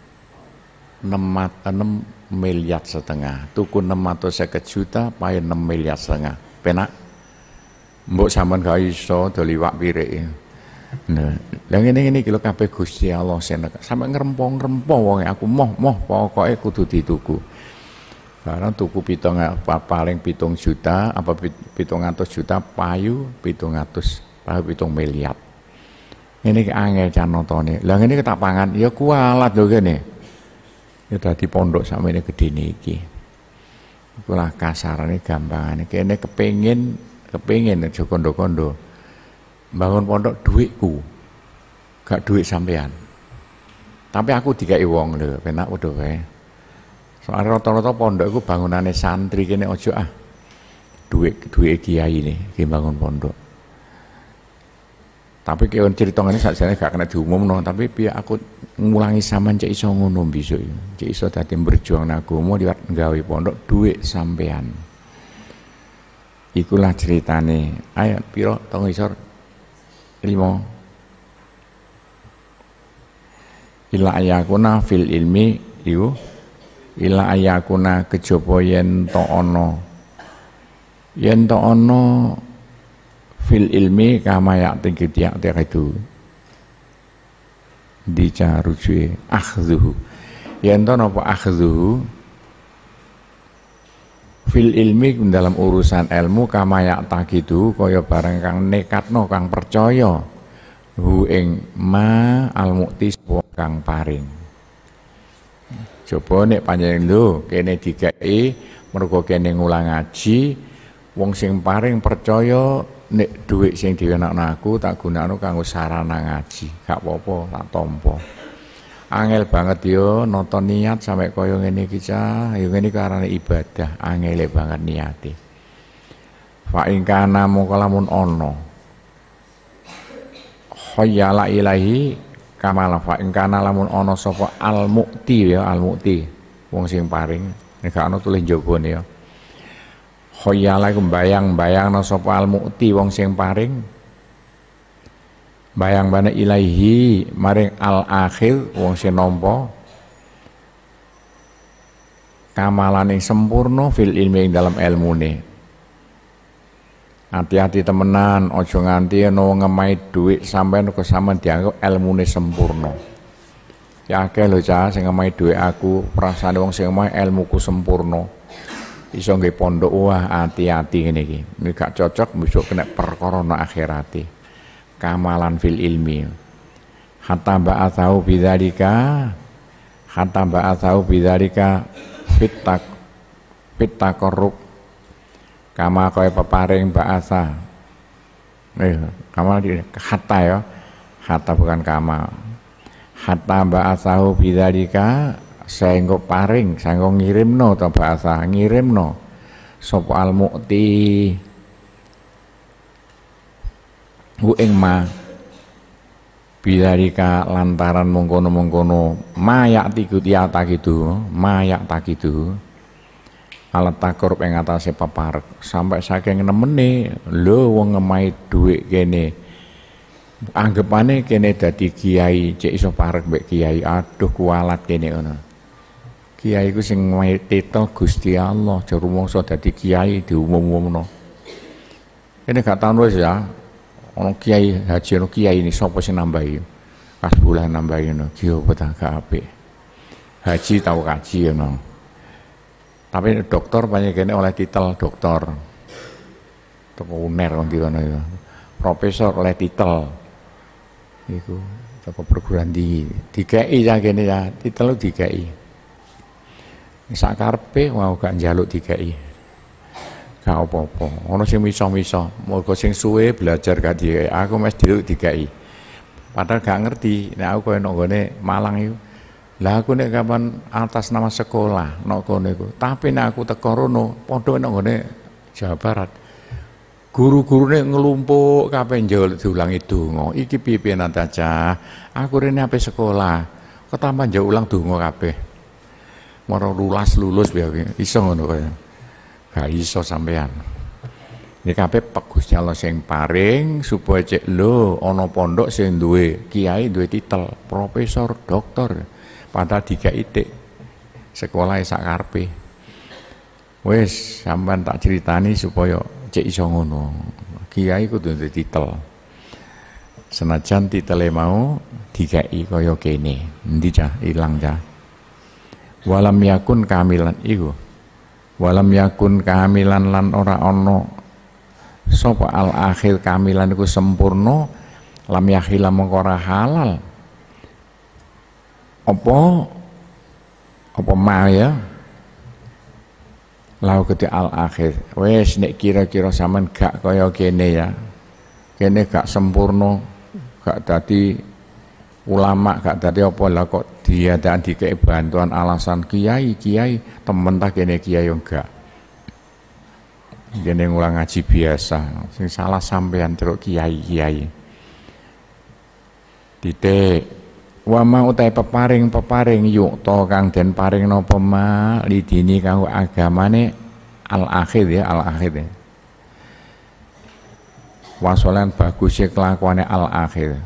enam miliar setengah. Tuku enam ratus seket juta, pae enam miliar setengah. Penak. Mbok sampean gak iso dol iwak pirik. Nah, lah ngene-ngene iki lho kabeh Gusti Allah senek. Sampe ngrempong-ngrempong wong aku moh-moh pokoke kudu dituku. Barang tuku pitung paling pitung juta apa pitung atus juta payu pitung atus payu pitung miliar. Ngene iki angel can nontone. Lah ngene tak pangan ya kualat lho kene. Ya dadi pondok samene gedene iki. Ikulah kasarane gampangane. Kene kepengin kepengin aja kondo-kondo. Bangun pondok duitku, gak duit sampean. Tapi aku dikai wong lho, penak udah wae. Soalnya rata-rata pondok iku bangunane santri kene ojo ah. Duit duit kiai ini, ki bangun pondok. Tapi kewan cerita ngene sakjane gak kena diumumno, tapi piye aku ngulangi sampean cek iso ngono besok. Cek iso dadi berjuang agama liwat nggawe pondok duit sampean. Ikulah ceritane. Ayo piro tong isor lima ila ayakuna fil ilmi iku ila ayakuna kejaba yen ta ana yen ta ana fil ilmi kama yakti kitiak itu dicarujue akhdhuhu yen ta napa akhdhuhu fil ilmi dalam urusan ilmu kama yaktakidu kaya barang kang nekatno kang percaya hu ing ma al mukti kang paring. Coba nek panjenengan lho kene digawe mergo kene ngulang ngaji wong sing paring percaya nek dhuwit sing diwenakno aku tak gunakno kanggo sarana ngaji gak apa-apa tak tampa. Angel banget yo nonton niat sampai koyo ngene iki cah, yo ngene karane ibadah, angele banget niate. Fa in kana mongko lamun ana. Khayyala ilahi kamala fa in kana lamun ana sapa al mukti ya al mukti, wong sing paring, nek ana tulis njabane ya. Khayyala iku bayang-bayangna sapa al mukti wong sing paring. Bayang bana ilaihi maring al akhir wong sing nampa kamalan yang sempurna fil ilmi dalam ilmune. Hati-hati temenan, ojo nganti ono ngemai duit sampean kok sampean dianggap ilmune sempurna. Ya akeh lho cah sing ngemai duit aku, perasaan wong sing ngemai ilmuku sempurna. Iso nggih pondok wah hati-hati ngene iki. Nek gak cocok besok kena perkara nang akhirate. Kamalan fil ilmi hatta ba'atsahu bidzalika hatta ba'atsahu bidzalika fitak fitakorrub kama kaya peparing ba'atsa eh kama di hatta ya hatta bukan kama hatta ba'atsahu bidzalika saenggo paring saenggo ngirimno ta ba'atsa ngirimno sapa al mukti hu ing ma bidarika lantaran mengkono-mengkono mayak tiku tiata gitu mayak tak gitu alat takorup ing atase paparek sampai saking nemene lho wong ngemai dhuwit kene anggapane kene dadi kiai cek iso parek mbek kiai aduh kualat kene ngono kiai ku sing ngemai titel Gusti Allah jare mongso dadi kiai diumum-umumno kene gak tahu wis ya. Ono kiai haji ono kiai ini sapa sing nambahi pas bulan nambahi ngono ki opo ta gak apik haji tau kaji ngono tapi dokter banyak kene oleh titel dokter teko uner wong ngono ya profesor oleh titel iku teko perguruan tinggi dikei ya kene ya titel dikei sak karepe mau gak njaluk dikei gak apa-apa, ono sing miso-miso, mergo sing suwe belajar gak dikai, aku mes diluk dikai. Padahal gak ngerti, nek aku koyo nang gone Malang iku. Lah aku nek kapan atas nama sekolah nang kono iku, tapi nek aku teko rono, padha nang gone Jawa Barat. Guru-gurune ngelumpuk kabeh njaluk diulangi donga. Iki piye-piye nanti aja. Aku rene ape sekolah, ketampan njaluk ulang donga kabeh. Moro lulas lulus biar iso ngono kaya. Gak iso sampean. Ini kabeh Gusti Allah sing paring supaya cek lho ana pondok sing duwe kiai duwe titel profesor, doktor. Padahal dikai tik sekolah sak karepe. Wis sampean tak critani supaya cek iso ngono. Kiai kudu duwe titel. Senajan titele mau dikai kaya kene. Endi cah ilang cah. Walam yakun kamilan iku. Walam yakun kamilan lan ora ono sapa al akhir kamilan iku sempurna lam yakhila mongko ora halal apa apa ma ya lau kete al akhir wes nek kira-kira sampean gak kaya kene ya kene gak sempurna gak dadi ulama gak dadi apa lah kok diadakan dikei bantuan alasan kiai kiai temen tak kene kiai yo gak kene ngulang ngaji biasa sing salah sampean terus kiai kiai titik wa ma utai peparing peparing yuk to kang den paring napa ma lidini kanggo agamane al akhir ya al akhir ya wasolan bagus ya kelakuane al akhir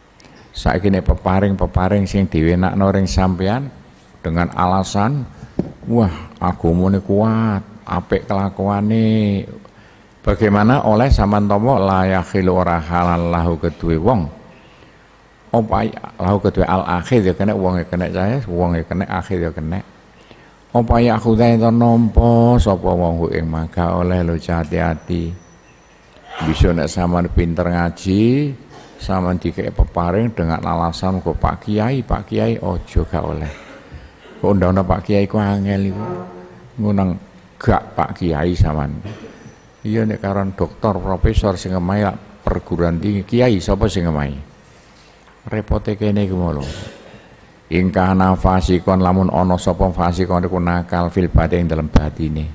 saiki nek peparing-peparing sing diwenakno ring sampean dengan alasan wah agamane kuat, apik kelakuane. Bagaimana oleh sampean tampa la yakhilu ora halal lahu kedue wong. Apa lahu kedue al akhir ya kena wong ya kena saya, wong ya kena akhir ya kena. Apa ya khudai to nampa sapa wong ing maka oleh lo hati-hati. Bisa nek sampean pinter ngaji, sampean dikek peparing dengan alasan kok Pak Kiai, Pak Kiai ojo gak oleh. Kok undang Pak Kiai ku angel iku. Ngunang gak Pak Kiai sampean. Iya nek karon doktor, profesor sing ngemai perguruan tinggi, kiai sapa sing ngemai? Repote kene iku lho. Ingkah nafasikon lamun ana sapa fasikon iku nakal fil batin dalam batine.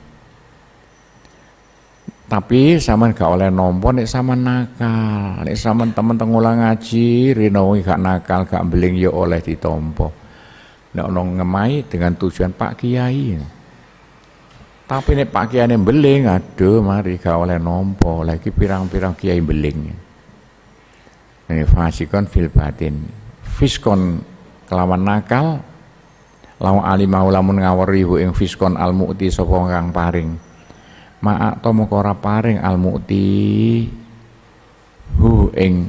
Tapi sampean gak oleh nampa nek sampean nakal. Nek sampean temen tengulang ngaji, rino gak nakal, gak beling ya oleh ditampa. Nek ana ngemai dengan tujuan Pak Kiai. Tapi nek Pak Kiai beling, aduh mari gak oleh nampa, lagi pirang-pirang kiai beling. Ini fasikon fil batin. Fiskon kelawan nakal, lawan alimau lamun ngawari hu ing fiskon al mu'ti sapa kang paring. Ma'ak to moko ora paring al mu'ti hu ing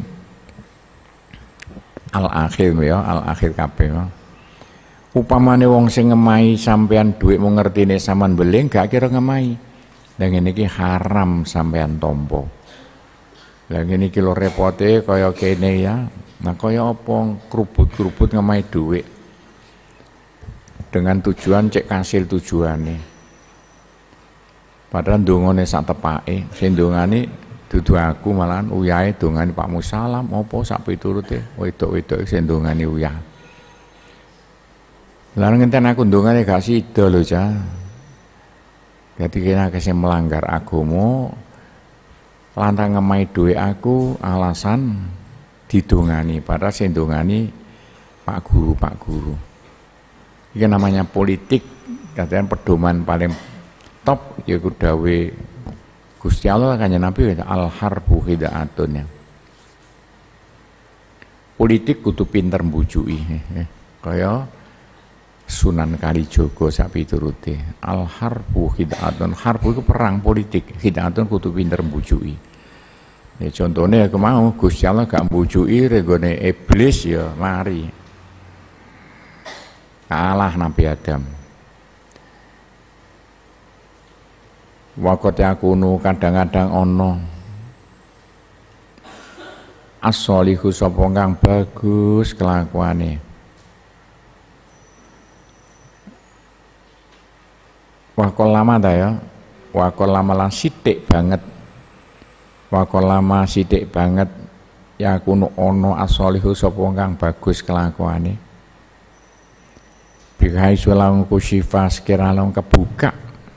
al akhir ya, al akhir kabeh ya. Upamane wong sing ngemahi sampean dhuwit mung ngertine sampean beling gak kira ngemahi. Lah ngene iki haram sampean tampa. Lah ngene iki lho repote kaya kene ya. Nah kaya apa krubut-krubut ngemahi dhuwit. Dengan tujuan cek kasil tujuane. Padahal ndongane sak tepake, sing ndongane dudu aku malahan uyahe dongane Pak Musalam apa sak piturute wedok-wedok sing ndongane uyah. Lalu ngenten aku ndongane gak sida lho Cah. Jadi kena kesem melanggar agama, lantang ngemai duwe aku alasan didongani, padahal sing ndongani Pak Guru, Pak Guru. Iki namanya politik, katanya pedoman paling top yaiku dawe Gusti Allah kanjeng Nabi al harbu hidaatun ya. Politik kudu pinter mbujuki. Kaya Sunan Kalijaga sak piturute. Al harbu hidatun. Harbu itu perang politik. Hidatun kudu pinter mbujuki. Ya contohnya aku mau Gusti Allah gak mbujuki regone iblis ya mari. Kalah Nabi Adam. Waktu aku nu kadang-kadang ono as-solihu sapa kang bagus kelakuane. Wakol lama ta ya, wakol lama lan sithik banget, wakol lama sithik banget ya kuno ono as-solihu sapa kang bagus kelakuane. Bihai sulang kusifa sekira long kebuka.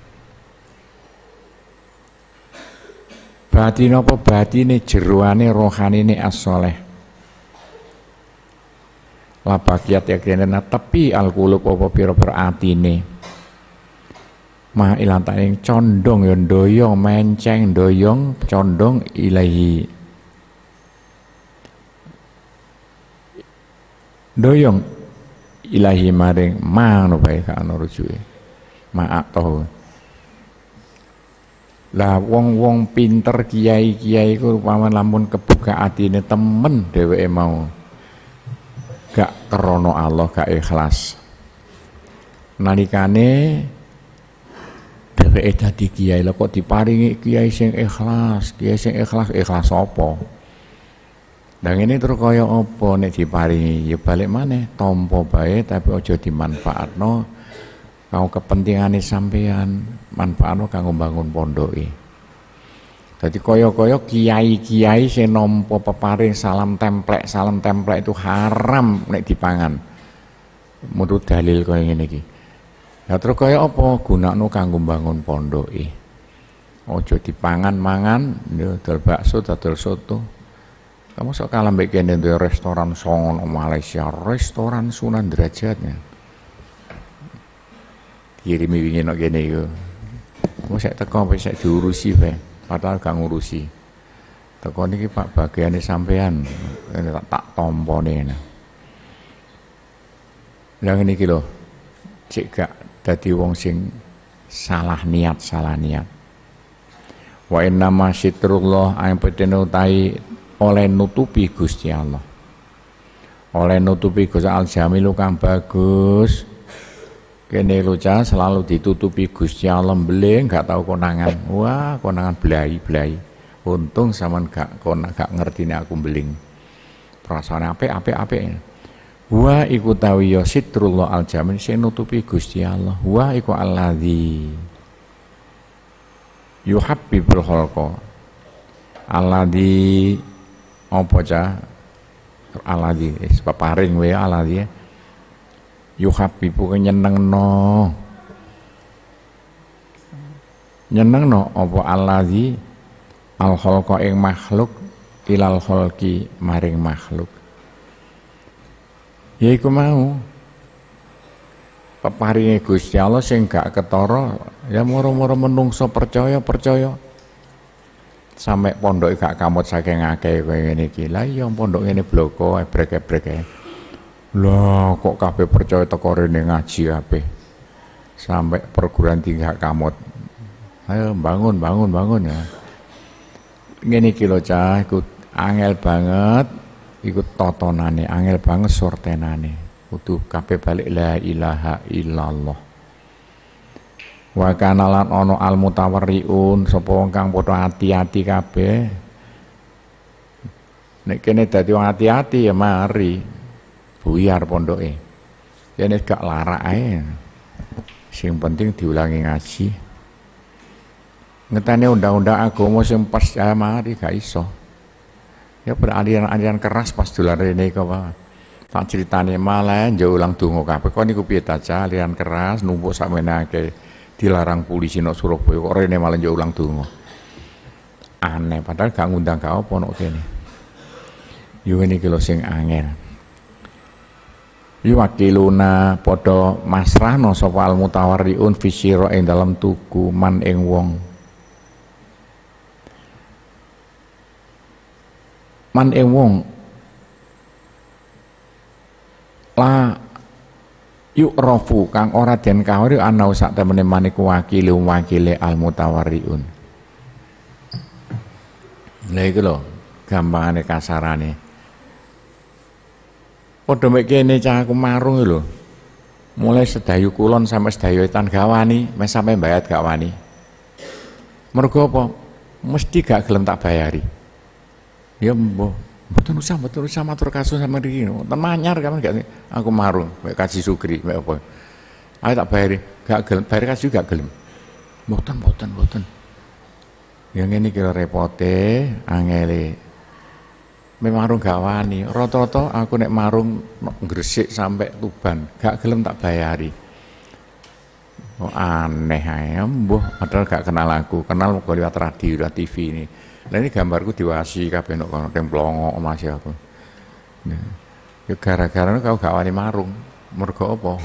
Batin apa batine jeroane rohanine as-soleh. La bagiat yakene tepi al-qulub apa pira-pira atine. Ma ilantaning condong ya ndoyong menceng ndoyong condong ilahi. Ndoyong ilahi maring mang no bae ka ana rujuke. Maak to. Lah wong-wong pinter kiai-kiai ku paman lamun kebuka atine temen dheweke mau. Gak krana Allah, gak ikhlas. Nalikane dheweke dadi kiai lha kok diparingi kiai sing ikhlas, kiai sing ikhlas ikhlas apa? Lah ngene terus kaya apa nek diparingi ya balik maneh tampa bae tapi aja dimanfaatno kanggo kepentingane sampean, manfaatno kanggo mbangun pondoke. Dadi kaya-kaya kiai-kiai sing nampa peparing salam templek, salam templek itu haram nek dipangan. Menurut dalil kaya ngene iki. Ya terus kaya apa gunakno kanggo mbangun pondoke. Aja dipangan-mangan, ya dol bakso, dol soto. Kamu sok kalah mbek kene duwe restoran songon Malaysia, restoran Sunan Derajatnya. Kirimi wingi nek kene iku. Wong sek teko wis sek diurusi bae, padahal gak ngurusi. Teko niki Pak bagiane sampean tak tak tampane. Lah ngene iki lho. Cek gak dadi wong sing salah niat, salah niat. Wa inna ma sitrullah ayang petene utai oleh nutupi Gusti Allah. Oleh nutupi Gusti Al-Jamilu kang bagus. Kene lucah selalu ditutupi Gusti Allah beling gak tahu konangan. Wah, konangan blai-blai. Untung sampean gak kon gak ngertine aku beling. Perasaan apik-apik-apik. Wa iku tawi ya sitrullah al-jamil sing nutupi Gusti Allah. Wa iku alladzi yuhabbibul khalqa. Alladzi apa cah? Alladzi wis paparing wae alladzi. Yuhabbibu nyenengno. Nyenengno apa alladzi al khalqa ing makhluk ilal khalqi maring makhluk. Ya iku mau peparinge Gusti Allah sing gak ketara ya moro-moro menungso percaya-percaya sampai pondok gak kamut saking akeh kowe ngene iki. Lah iya pondok ngene bloko ebrek-ebrek. Lah kok kabeh percaya teko rene ngaji kabeh. Sampai perguruan tinggi gak kamut. Ayo bangun bangun bangun ya. Ngene iki lho cah iku angel banget. Ikut totonane, angel banget sortenane. Kudu kabeh balik la ilaha illallah. Wa kana lan ana al mutawarriun sapa wong kang padha ati-ati kabeh. Nek kene dadi wong ati-ati ya mari buyar pondoke. Yen gak larak ae. Sing penting diulangi ngaji. Ngetane undang-undang agama sing pas ya mari gak iso. Ya pada aliran-aliran keras pas dolar rene kok tak ceritane malah njau ulang donga kabeh kok niku piye ta cah aliran keras numpuk sakmenake dilarang polisi nok Surabaya kok rene malah njau ulang donga. Aneh padahal gak ngundang gak apa nok kene. Yo ngene iki lho sing angel. Yuwakiluna padha masrahno sapa al mutawarriun fi syira ing dalam tuku man ing wong. Man ing wong la yuk rofu kang ora den kawari ana sak temene maniku wakile wakile al mutawarriun. Lha iku lho gampangane kasarane. Padha mek kene cah aku marung lho. Mulai sedayu kulon sampai sedayu etan gawani, mes sampe bayat gak wani. Mergo apa? Mesti gak gelem tak bayari. Ya mbah, mboten usah, mboten usah matur kasus sama iki. Ten manyar kan gak aku marung, mek kaji sugri, mek apa. Ayo tak bayari, gak gelem, bayar kaji gak gelem. Mboten, mboten, mboten. Ya ngene iki repote, angele. Mek marung gak wani, rata-rata aku nek marung Gresik sampai Tuban, gak gelem tak bayari. Oh, aneh ae, mbah, padahal gak kenal aku, kenal kok liwat radio, liwat T V ini. Lah ini gambarku diwasi kabeh nek kono templongo masih aku. Nah, ya gara-gara kau gak wani marung. Mergo apa?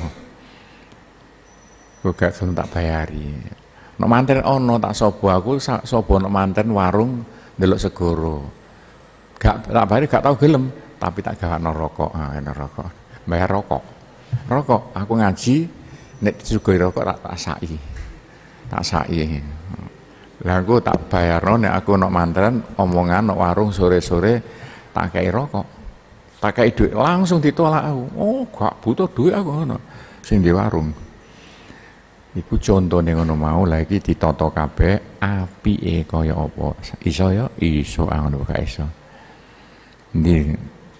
Kok gak gelem tak bayari. Nek manten ono tak sobo aku sobo nek manten warung ndelok segoro. Gak tak bayari gak tau gelem, tapi tak gawakno rokok. Ah, enak rokok. Bayar rokok. Rokok aku ngaji nek sugih rokok tak tak saki. Tak saki. Lah aku tak bayarno nek aku nok manten omongan nok warung sore-sore tak kei rokok. Tak kei duit langsung ditolak aku. Oh, gak butuh duit aku ngono. Sing di warung. Iku contone ngono mau lah iki ditata kabeh apike kaya apa. Iso ya? Iso ngono gak iso. Ndi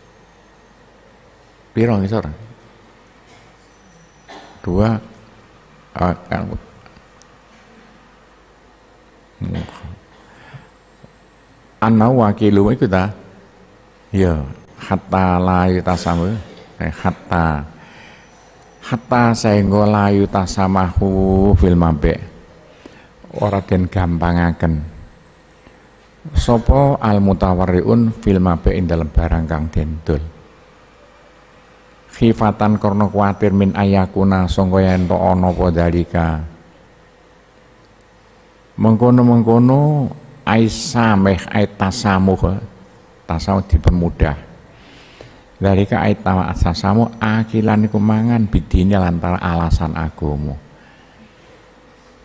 piro ngisor? Dua ah, kan ana wakilu iku ta ya hatta layu tasamu eh, hatta hatta saengga layu tasamahu fil mabe ora den gampangaken sapa al mutawarriun fil mabe ing dalem barang kang den dol khifatan karena kuatir min ayakuna sangka yen to ana apa dalika mengkono-mengkono aisameh aitasamuh tasamuh dipermudah dari ka aitasamuh akilan iku mangan bidine lantaran alasan agama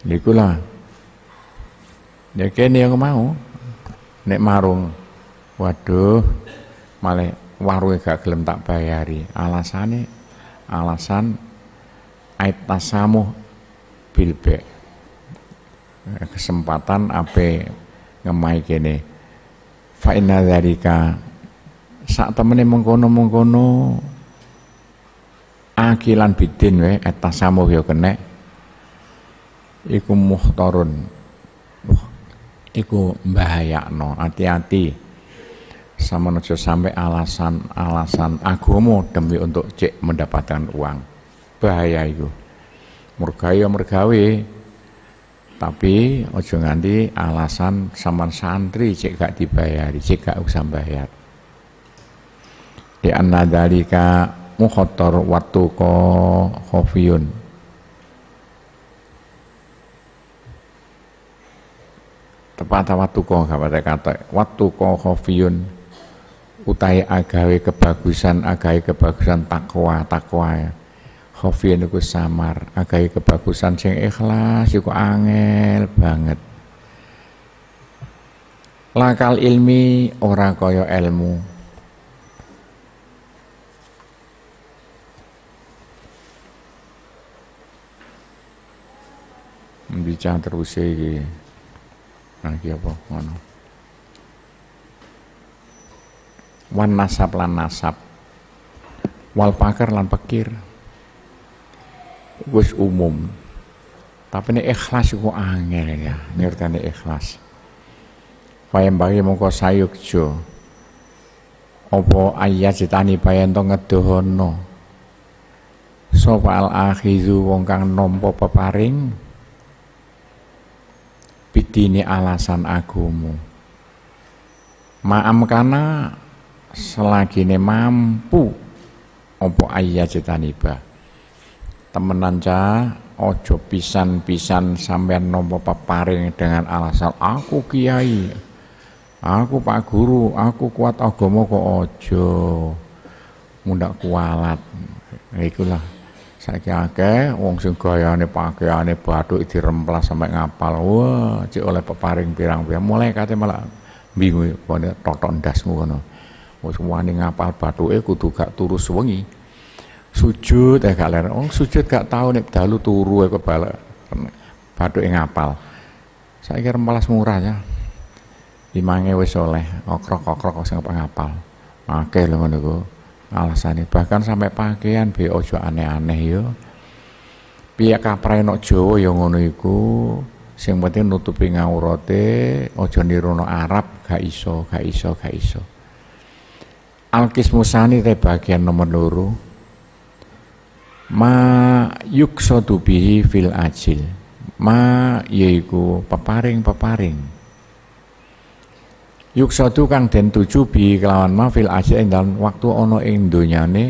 Niku lah. Ya kene yang mau nek marung. Waduh, malah warunge gak gelem tak bayari. Alasane alasan ait tasamuh bilbe. Kesempatan ape ngemai kene. Fa inna dzalika sak temene mengkono-mengkono akilan bidin wae ait tasamuh ya kenek. Iku muhtarun. Iku mbahayakno, hati-hati sama aja sampai alasan-alasan agama demi untuk cek mendapatkan uang. Bahaya itu. Mergawe mergawe tapi ojo nganti alasan sama santri cek gak dibayari, cek gak usah bayar. Di anna dzalika mukhattar wattuqa khafiyun. Tepat waktu kok gak kata waktu kok khafiyun utai agawe kebagusan agawe kebagusan takwa takwa ya. Khafiyun iku samar agawe kebagusan sing ikhlas iku angel banget. Lakal ilmi ora kaya ilmu. Bicara terus iki. Lagi apa ngono. Wan nasab lan nasab. Wal pakar lan pikir. Wis umum. Tapi nek ikhlas iku angel ya, ngertane ikhlas. Payem bagi mongko sayukjo. Apa ayat citani payen to ngedohono. Sapa al akhizu wong kang nampa peparing bidini alasan agama. Ma'am kana selagine mampu apa ayat cetaniba. Temenan ca ojo pisan-pisan sampean nampa peparing dengan alasan aku kiai, aku pak guru, aku kuat agama kok ojo. Mundak kualat. Ikulah saiki akeh wong sing gayane pakaiane bathuk diremplas sampai ngapal. Wah, cek oleh peparing pirang-pirang mulai kate malah bingung kene totok ndasmu ngono. Wis wani ngapal bathuke kudu gak turu sewengi. Sujud eh gak ler. Wong sujud gak tau nek dalu turu kok balik bathuke ngapal. Saiki remplas murah ya. Limange wis oleh okrok-okrok sing ngapal. Akeh lho ngono iku. Alasane bahkan sampai pakaian be ojo aneh-aneh yo. Piye kaprae nok Jawa ya ngono iku. Sing penting nutupi ngaurate, ojo nirono Arab, gak iso, gak iso, gak iso. Al-qismu tsani te bagian nomor loro. Ma yuksadu bihi fil ajil. Ma yaiku peparing-peparing. Yuksadu kang den tuju bi kelawan ma fil ajil ing dalem waktu ana ing donyane.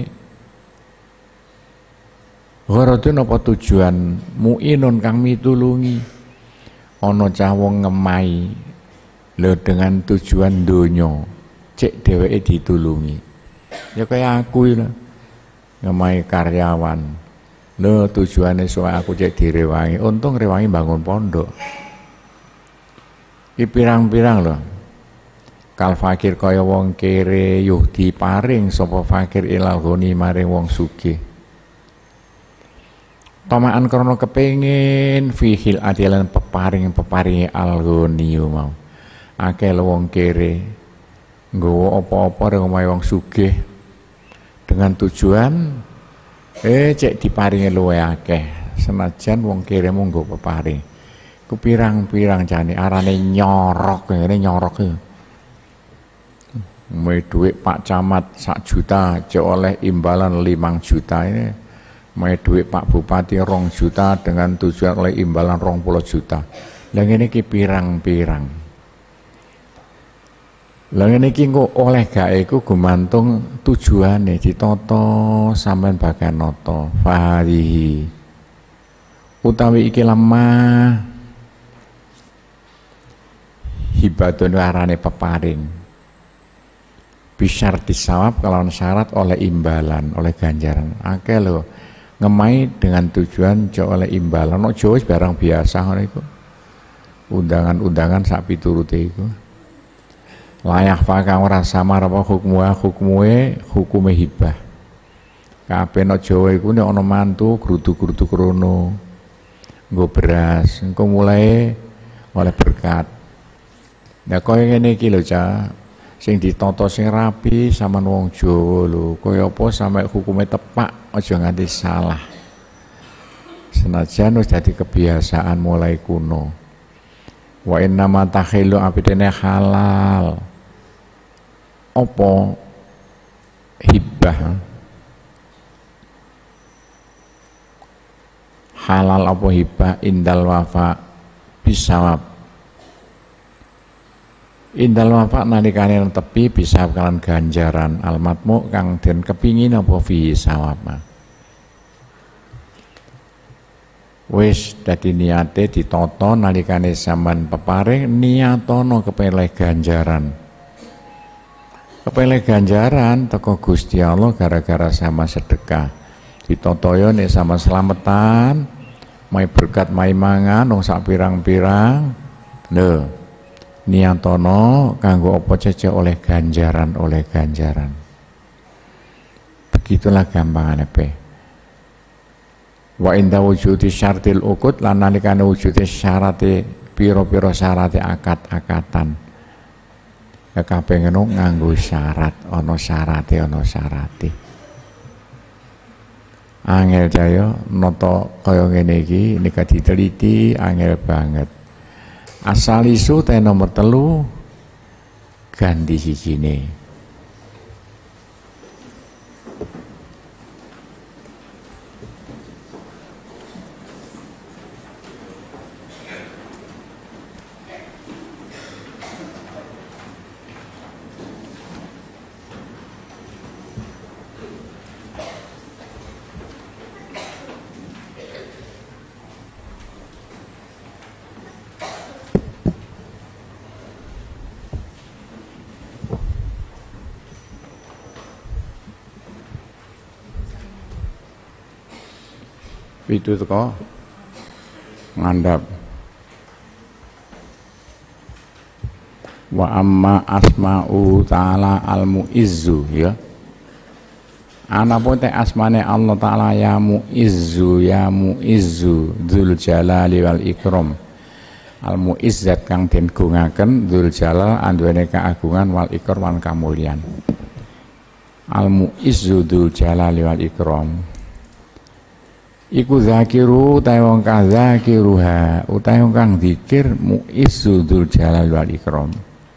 Gharadun apa tujuan muinun kang mitulungi. Ana cah wong ngemai lho dengan tujuan donya. Cek dheweke ditulungi. Ya kaya aku lho. Ngemai karyawan. Lho tujuane supaya aku cek direwangi. Untung rewangi bangun pondok. Iki pirang-pirang lho. Kal fakir kaya wong kere yuh diparing sapa fakir ilal ghani maring wong sugih. Tamaan krana kepengin fihil adilan peparing-peparinge al ghani mau. Akeh wong kere nggawa apa-apa ring omahe wong sugih dengan tujuan eh cek diparingi luwe akeh senajan wong kere mung nggo peparing. Ku pirang-pirang jane arane nyorok ngene nyorok e. Mai duit Pak Camat sak juta cek oleh imbalan limang juta ini. Mai duit Pak Bupati rong juta dengan tujuan oleh imbalan rong puluh juta. Lah ngene iki pirang-pirang. Lah ngene iki kok oleh gak iku gumantung tujuane ditata sampean bagian nata. Faharihi. Utawi iki lemah hibatun arane peparing. Bisyar disawab kalau syarat oleh imbalan, oleh ganjaran. Akeh lho ngemai dengan tujuan jo oleh imbalan. No Jawa barang biasa ngono iku. Undangan-undangan sak piturute iku. Layak pakang ora samar apa hukmuha hukmuhe hukume hibah. Kabeh no Jawa iku nek ana mantu grudu-grudu krono. Nggo beras, engko mulai oleh berkat. Nah kaya ngene iki lho Cah, sing ditata sing rapi sama wong Jawa lho, kaya apa sampe hukume tepak aja nganti salah. Senajan wis dadi kebiasaan mulai kuno. Wa inna ma takhilu abidene halal. Apa hibah? Halal apa hibah indal wafa bisawab. Indal wafa nalikane tepi bisa kalan ganjaran almatmu kang den kepingin apa fi sawab. Wis dadi niate ditata nalikane sampean peparing niatono kepeleh ganjaran. Kepeleh ganjaran teko Gusti Allah gara-gara sama sedekah. Ditata nek sama selamatan mai berkat mai mangan wong sak pirang-pirang lho niatono kanggo apa cece oleh ganjaran oleh ganjaran. Begitulah gampangane pe. Wa inda wujudi syartil ukut lan nalikane wujude syarate pira-pira syarate akad-akatan. Ya kabeh ngono nganggo syarat, ana syarate ana syarate. Angel jaya nata kaya ngene iki nek diteliti angel banget. Asal isu teh nomor telu ganti sijine. Itu teko ngandap. Wa amma asma'u ta'ala al-mu'izzu ya. Ana pun te asmane Allah Ta'ala ya mu'izzu ya mu'izzu dzul jalali wal ikram. Al-mu'izzat kang den gungaken dzul jalal anduweni keagungan wal ikram lan kamulyan. Al-mu'izzu dzul jalali wal ikram. Iku zakiru utahe wong kang zakiruha utahe wong kang zikir mu'izzu dzul jalal wal ikram.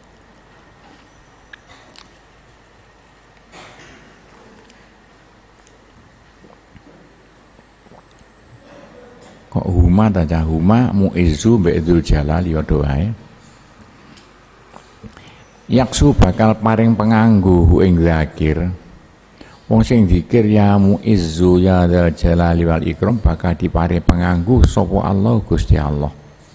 Kok huma ta huma mu'izzu bi'dzul jalal ya doae. Yaksu bakal paring penganggu hu ing zakir. Wong sing zikir ya mu'izzu ya dzal jalali wal ikram bakal diparing penganggu sapa Allah Gusti Allah.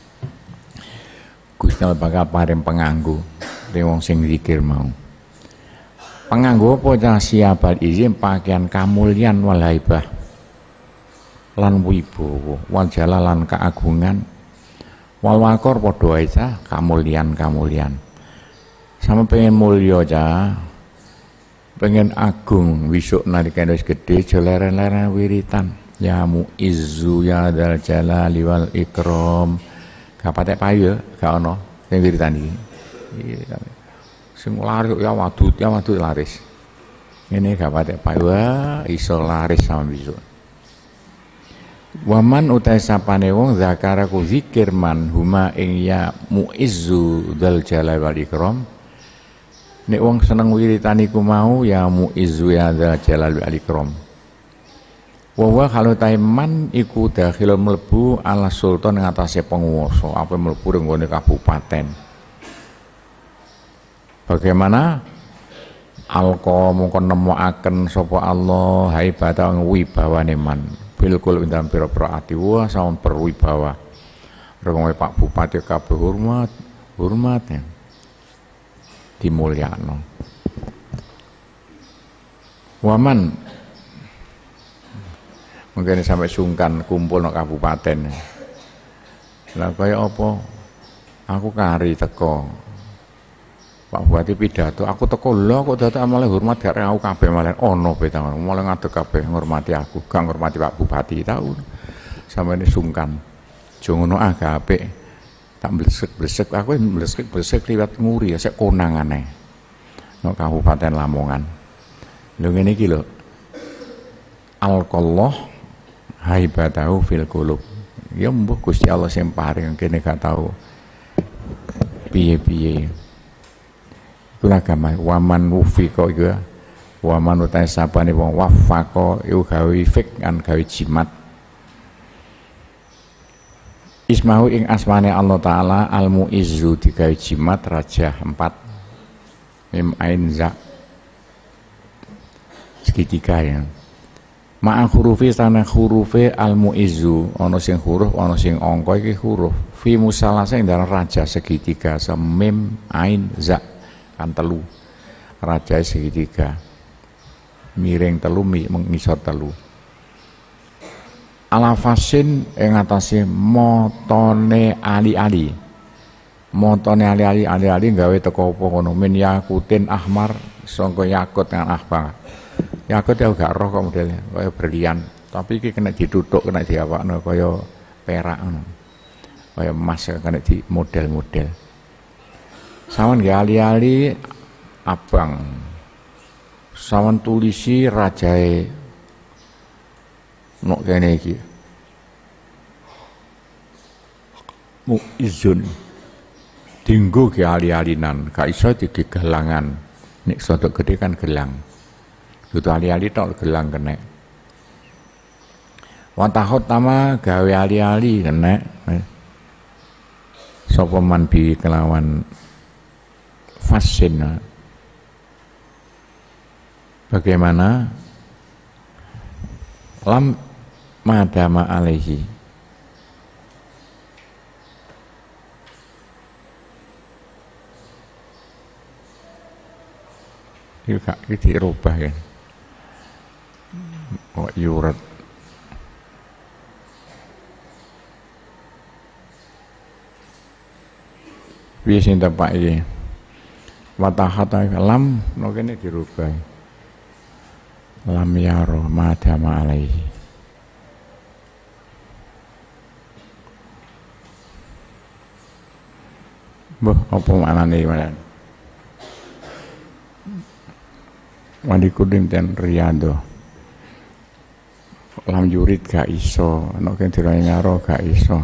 Gusti Allah bakal paring penganggu ning wong sing zikir mau. Penganggu apa ta siabat izin pakaian kamulyan wal haibah lan wibowo wal jalalan keagungan wal wakor padha ae cah kamulyan-kamulyan. Sama pengen mulya cah. Pengen agung wisuk nalikane wis gedhe aja leren-leren wiritan ya mu'izzu ya dzal jalali wal ikram. Gak patek payu ya gak ono sing wiritan iki. Sing laris ya wadut ya wadut laris. Ngene gak patek payu iso laris sama wisuk. Waman utai sapane wong zakaraku zikir man huma ing ya mu'izzu dzal jalali wal ikram. Nek wong seneng wiritan iku mau ya mu'izzu ya dzal jalali wal ikram. Wa wa kalau taiman iku dakhilun mlebu ala sultan ngatasé penguasa, apa mlebu nggone kabupaten. Bagaimana alqa mongko nemokaken sapa Allah haibata wibawane man. Bilkul dalam pira-pira ati wa sama berwibawa. Rengoe Pak Bupati kabeh hormat, hormat ya. Dimulyakno. Waman Mungkin sampai sungkan kumpul nang kabupaten. Lah kaya apa? Aku kari teko. Pak Bupati pidato, aku teko lho kok dadak malah hormat gak aku kabeh malah ono beta malah ngadeg kabeh ngormati aku, gak ngormati Pak Bupati tau. Sampeyan sungkan. Jo ngono ah gak apik. Tak blesek-blesek aku blesek-blesek liwat nguri ya sik konangane. Nang Kabupaten Lamongan. Lho ngene iki lho. Alqallah haibatahu fil qulub. Ya mbuh Gusti Allah sing paring kene gak tau piye-piye. Iku agama waman wufika iku waman utahe sapane wong wafaqo iku gawe fik kan gawe jimat. Ismahu ing asmane Allah Ta'ala al-mu'izzu digawe jimat raja empat mim ain za segitiga ya. Ma'a hurufi sana hurufe al-mu'izzu ana sing huruf ana sing angka iki huruf fi musalasa ing dalam raja segitiga semim ain za kan telu raja segitiga miring telu mengisor telu ala fasin ing atase motone ali-ali motone ali-ali ali-ali gawe teko apa ngono min yakutin ahmar sangka yakut kan ahbar yakut ya gak roh kok modelnya kaya berlian tapi iki kena ditutuk kena diawakno kaya perak ngono kaya emas kena di model-model. Sawan nggih ali-ali abang. Sawan tulisi rajae nok kene iki. Mu'izun. Dinggo ge ali-alinan, gak iso digelangan. Nek sodok gede kan gelang. Dudu ali-ali tok gelang kene. Watahot tama gawe ali-ali kene. Sapa man bi kelawan fasin. Bagaimana lam madama alaihi itu gak dirubah kan kok yurat biasa Pak iki watahata lam no kene dirubah lam yaro madama alaihi boh apa maknane iki wandi kuning ten riyado lam yurid gak iso no kene dirayaro gak iso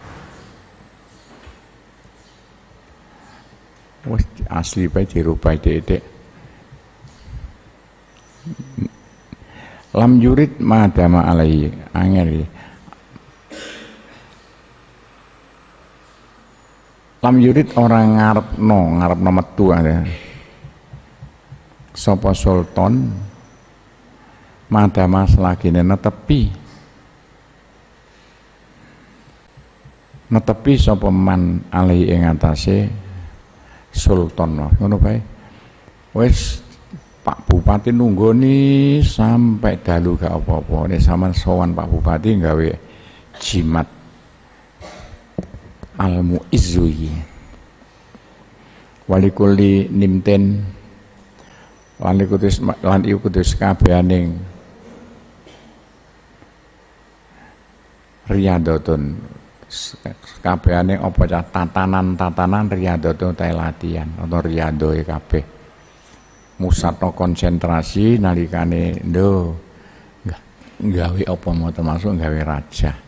wis asli bae dirubah dedek lam yurid madama alaihi angel lam yurid orang ngarepno ngarepno metu ada sapa sultan madama selagine netepi netepi sapa man alaihi ing atase sultan ngono bae wis Pak Bupati nunggoni sampai dalu gak apa-apa. Nek sampean sowan Pak Bupati gawe jimat al-mu'izzu walikuli nimten lan ikutis lan ikutis kabehaning riyadotun kabehane apa cah tatanan-tatanan riyadotun ta latihan atau riyadoe kabeh musatno konsentrasi nalikane ndo gawe apa mau termasuk gawe raja.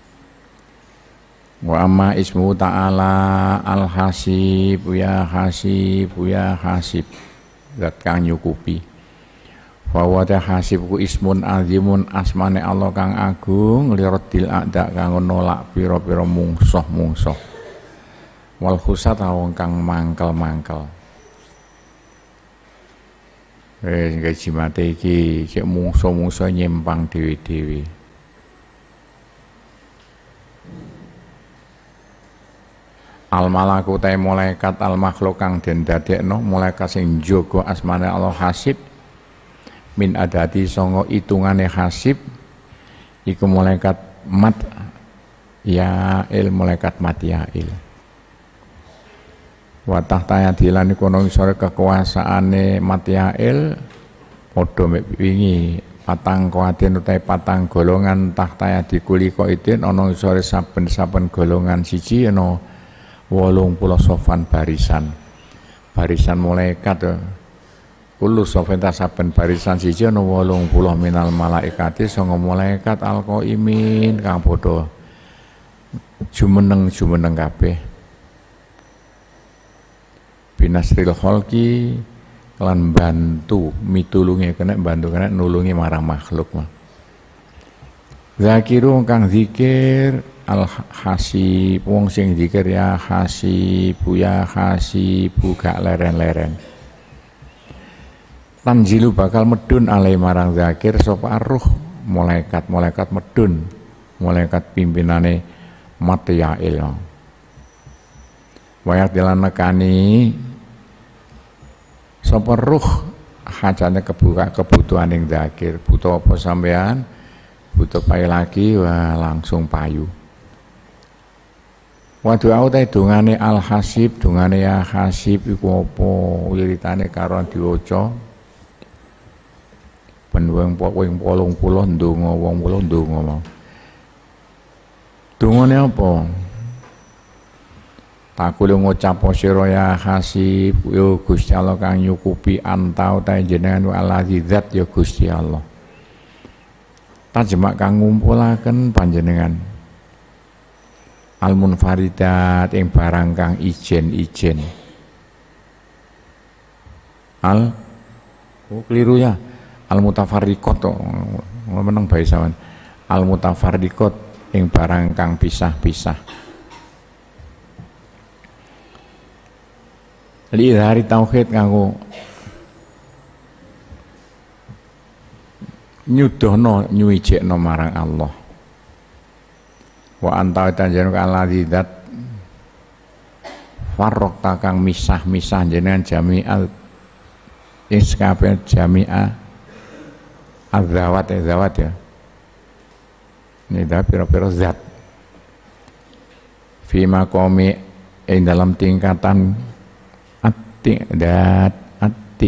Wa amma ismu ta'ala al-hasib ya hasib ya hasib zat kang nyukupi wa wa hasibku ismun azimun asmane Allah kang agung liradil a'da kang nolak pira-pira mungsuh-mungsuh wal khusat wong kang mangkel-mangkel. Eh gaji mate iki cek mungsuh-mungsuh nyempang dewi-dewi. Al malaku ta malaikat al makhluk kang den dadekno malaikat sing jaga asmane Allah hasib min adati sanga itungane hasib iku malaikat mat yail, malaikat mat yail. Wa tahta yadilan iku ana isore kekuasaane mat yail padha mek wingi patang koatin utai patang golongan tahta yadikuli koitin ana isore saben-saben golongan siji ana wolung puluh sofan barisan barisan malaikat kulo sofan saben barisan siji ana wolung puluh minal malaikati sanga malaikat alqaimin kang padha jumeneng jumeneng kabeh binasril kholqi lan bantu mitulungi kena bantu kena nulungi marang makhluk mah. Zakiru kang zikir al hasib wong sing zikir ya hasibu ya hasibu gak leren-leren. Tanzilu bakal medun alai marang zakir sapa ruh malaikat malaikat medun malaikat pimpinane matyail. Wayak dilan nekani sapa ruh hajane kebuka kebutuhan yang zakir, butuh apa sampean, butuh payu lagi, wah langsung payu. Waduh au ta dongane al hasib, dongane ya hasib iku apa wiritane karo diwaca. Ben wong wong wolung puluh ndonga wong puluh ndonga mau. Dongane apa? Takul ngucap sira ya hasib yo Gusti Allah kang nyukupi antau ta jenengan alazi zat ya Gusti Allah. Tajemak kang ngumpulaken panjenengan al munfaridat ing barang kang ijen-ijen. Al oh keliru ya. Al mutafarriqat to meneng bae sawan. Al mutafarriqat ing barang kang pisah-pisah. Li hari tauhid kanggo nyudohno nyuwijekno marang Allah. Wa anta tanjenengan alladzi dzat farraqta kang misah-misah jenengan jami'al iskabe jami'a azawat azawat ya. Ini dah pira-pira zat. Fi maqami ing dalam tingkatan ati dat ati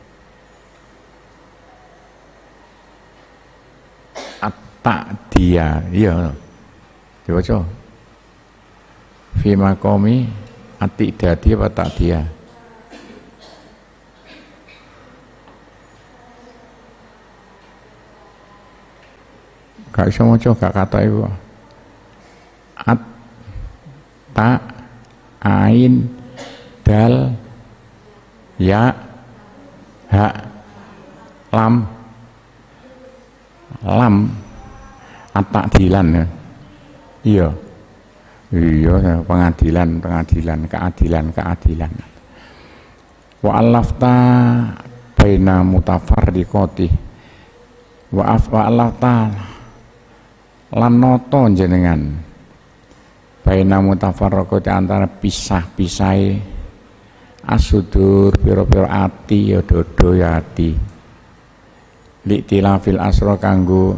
atta dia iya dibaca fi maqami ati dadi apa tak dia gak iso maca gak kata iku at ta ain dal ya ha lam lam at-ta'dilan ya. Iya. Iya pengadilan, pengadilan, keadilan, keadilan. Wa alafta baina mutafarriqati. Wa af wa alafta lan noto jenengan baina mutafarriqati antara pisah-pisahe asudur piro-piro ati ya dodo ya ati liktilafil asro kanggo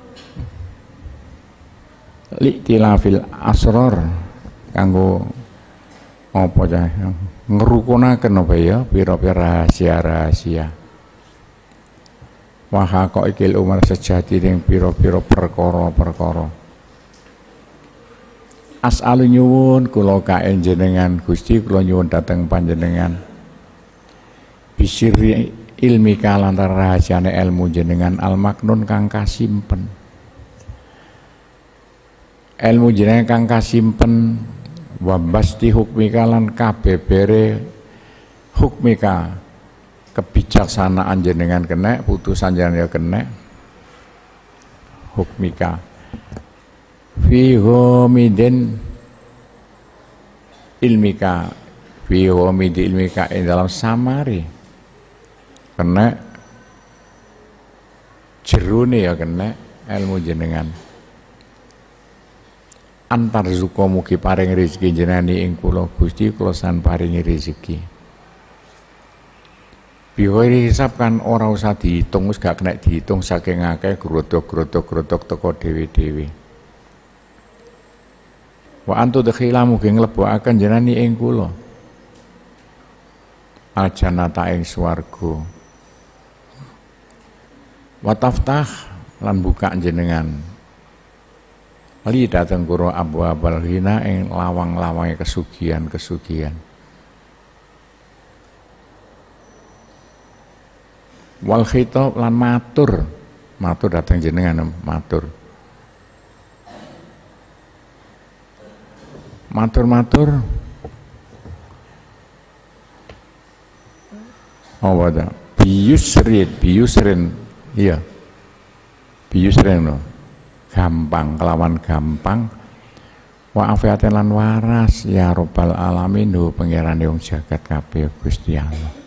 liktilafil asror kanggo apa ya ngerukunaken apa ya piro-piro rahasia-rahasia wahako ikil umar sejati yang piro-piro perkara-perkara. As'alu nyuwun kula kaen jenengan Gusti kula nyuwun dhateng panjenengan bisiri ilmi kalantar rahasiane ilmu jenengan al maknun kang kasimpen ilmu jenengan kang kasimpen wa basti hukmika lan kabebere hukmika kebijaksanaan jenengan kena putusan jenengan ya kena hukmika fi homidin ilmika fi homidi ilmika in dalam samari kena jerune ya kena ilmu jenengan antar zuko mugi paring rezeki jenengan ing kula Gusti kula san paringi rezeki Bighairi hisab kan ora usah dihitung, wis gak kena dihitung saking akeh grodok-grodok-grodok teko dhewe-dhewe. Wa antu dekhila mugi nglebokaken jenani ing kula aljannata ing swarga. Wa taftah lan buka jenengan li dateng kula abwabal ghina ing lawang-lawange kesugihan-kesugihan. Wal khitab lan matur, matur dateng jenengan matur. Matur-matur apa ta? Biyusrin, biyusrin, iya. Biyusrin no. Gampang, kelawan gampang. Wa afiatin lan waras ya Rabbal alamin, ho pangeran wong jagat kabeh Gusti Allah.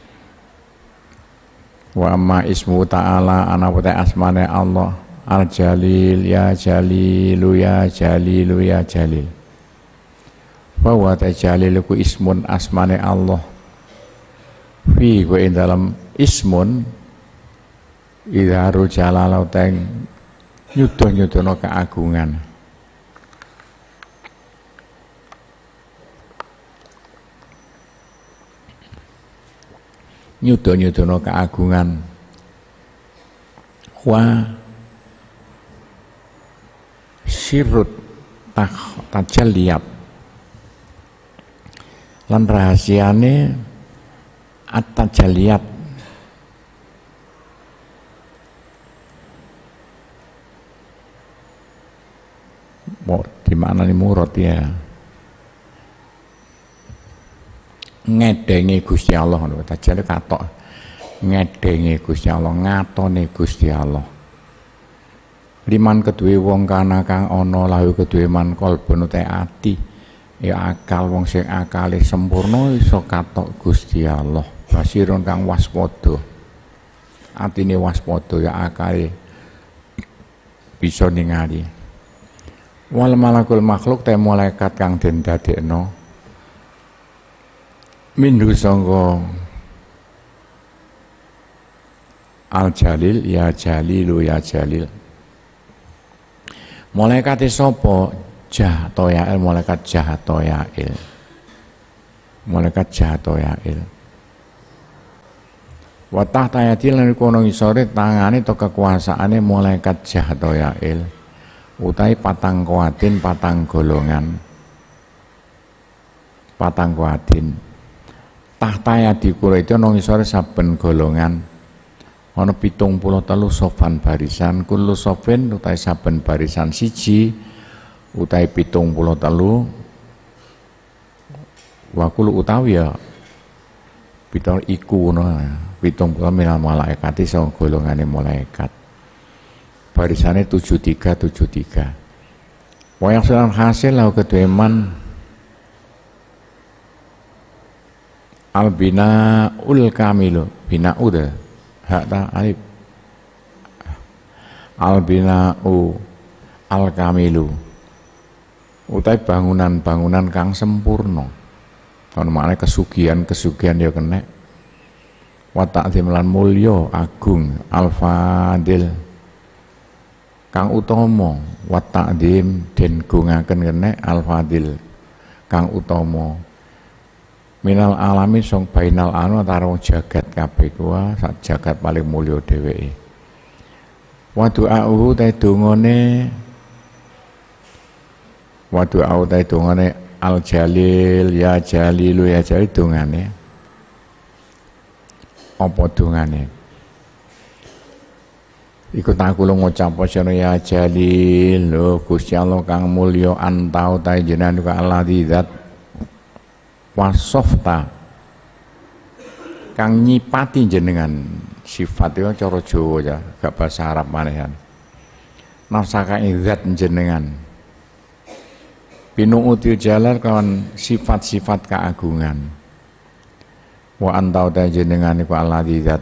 Wa amma ismu ta'ala ana putai asmane Allah al jalil ya jalilu ya jalilu ya jalil. Wa wa ta jalilu ismun asmane Allah. Fi wa ing dalam ismun idharul jalalau teng nyudoh-nyudohna keagungan. Nyudoh-nyudohna keagungan. Wa sirrut tajalliyat lan rahasiane at-tajalliyat mau di mana nih murad ya, ngedengi Gusti Allah ngono tajale katok ngedengi Gusti Allah, ngatone Gusti Allah. Liman kedue wong kana kang ana lahu kedue man kalbun te ati ya akal wong sing akale sempurna iso katok Gusti Allah. Basirun kang waspada, atine waspada ya akale bisa ningali. Wal malakul makhluk te malaikat kang den dadekno minhu sangka al jalil ya jalilu ya jalil. Malaikat sapa? Jahatoyail, malaikat Jahatoyail. Malaikat Jahatoyail. Wa tahta yadil lan kono ngisore tangane to kekuasaane malaikat Jahatoyail. Utai patang kuatin patang golongan. Patang kuatin. Tahta yadi kula itu nang ngisore saben golongan. Ana pitung puluh telu sofan barisan, kullu sofin utai saben barisan siji utai pitung puluh telu wakul utawi ya pitung iku no pitung puluh minal malaikat iso golongane malaikat barisane tujuh tiga tujuh tiga. Wayang sulan hasil lau kedeman albina ul kamilu bina udah hak ta alif albinau al kamilu utai bangunan-bangunan kang sempurna. Ono maknane kesugihan-kesugihan ya kena. Wa ta'zim lan mulya agung al fadil kang utama. Wa ta'zim den gungaken kena al fadil kang utama. Minal alami song bainal anu antara wong jagat kabeh kuwi sak jagat paling mulya dheweke. Wa du'a'uhu ta dungane wa du'a'u ta dungane al jalil ya jalilu ya jalil dungane. Apa dungane? Iku tak kula ngucap sira ya jalil lho Gusti Allah kang mulya antau ta jenengan ka Allah zat wasofta kang nyipati jenengan sifat itu cara Jawa ya gak bahasa Arab manehan nafsaka zat jenengan binu util jalal kawan sifat-sifat keagungan wa antau ta jenengan iku Allah zat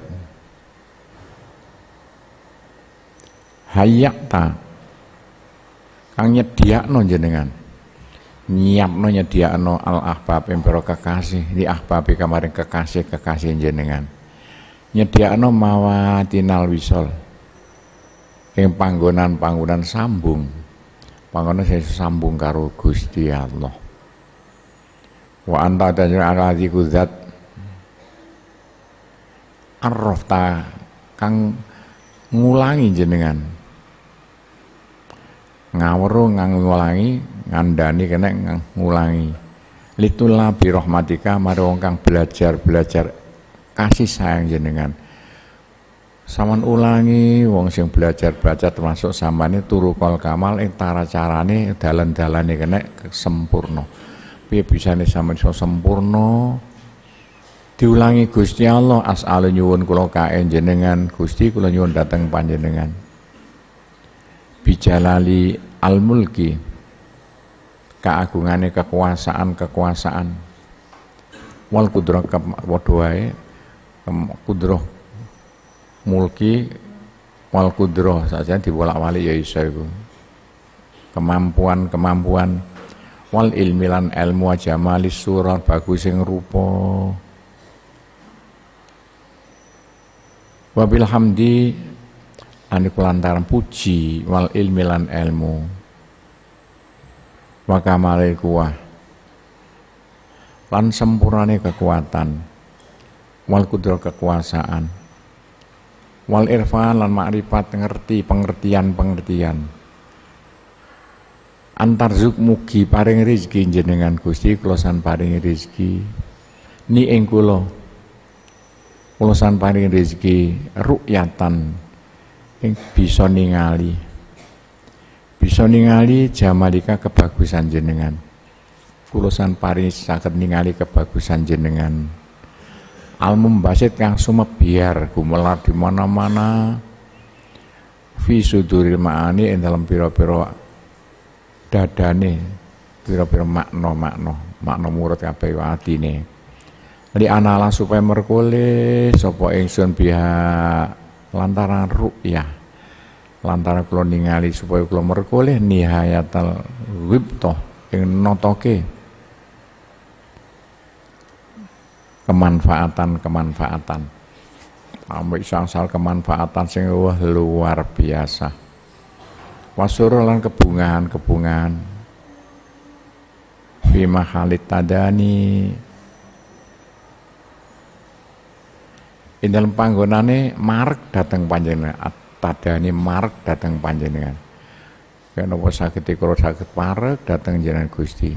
hayakta kang nyediakno jenengan nyiapno nyediakno al ahbab ing para kekasih di ahbab kemarin kekasih-kekasih jenengan nyediakno mawatinal wisol ing panggonan-panggonan sambung panggonan sing sambung karo Gusti Allah. Wa anta tajur alati kudzat arrafta kang ngulangi jenengan ngawero ngulangi ngandani kena ngulangi litullah bi rahmatika mari wong kang belajar-belajar kasih sayang jenengan saman ulangi wong sing belajar-belajar termasuk samane turu kol kamal ing tara carane dalan-dalane kena sempurna piye bisane sampeyan iso sempurna diulangi Gusti Allah as'alu nyuwun kula kae jenengan Gusti kula nyuwun dhateng panjenengan bijalali al-mulki keagungane kekuasaan-kekuasaan wal kudrah padha wae kudrah mulki wal kudrah saja dibolak-balik ya iso iku kemampuan-kemampuan wal ilmilan ilmu jamalis surat bagus sing rupa wabil hamdi aniku lantaran puji wal ilmilan ilmu wa kamalil kuwah lan sempurnane kekuatan wal kudrah kekuasaan wal irfan lan makrifat ngerti pengertian-pengertian antar zuk mugi paring rezeki jenengan Gusti kulosan paring rezeki ni ing kula kulosan paring rezeki ru'yatan ing bisa ningali bisa ningali jamalika kebagusan jenengan kulosan paring saged ningali kebagusan jenengan almum basit kang sumebiar gumelar di mana-mana fi suduril ma'ani ing dalam pira-pira dadane pira-pira makna-makna makna murad kabeh atine li anala supaya merkole sapa ingsun biha lantaran ru'yah lantaran kula ningali supaya kula merkole nihayatal wibto ing notoke kemanfaatan-kemanfaatan ambek sangsal kemanfaatan sing wah luar biasa wasura lan kebungahan-kebungahan fi mahalit tadani ing dalem panggonane marek dateng panjenengan tadani marek dateng panjenengan kenapa saged kula saged parek dateng jenengan Gusti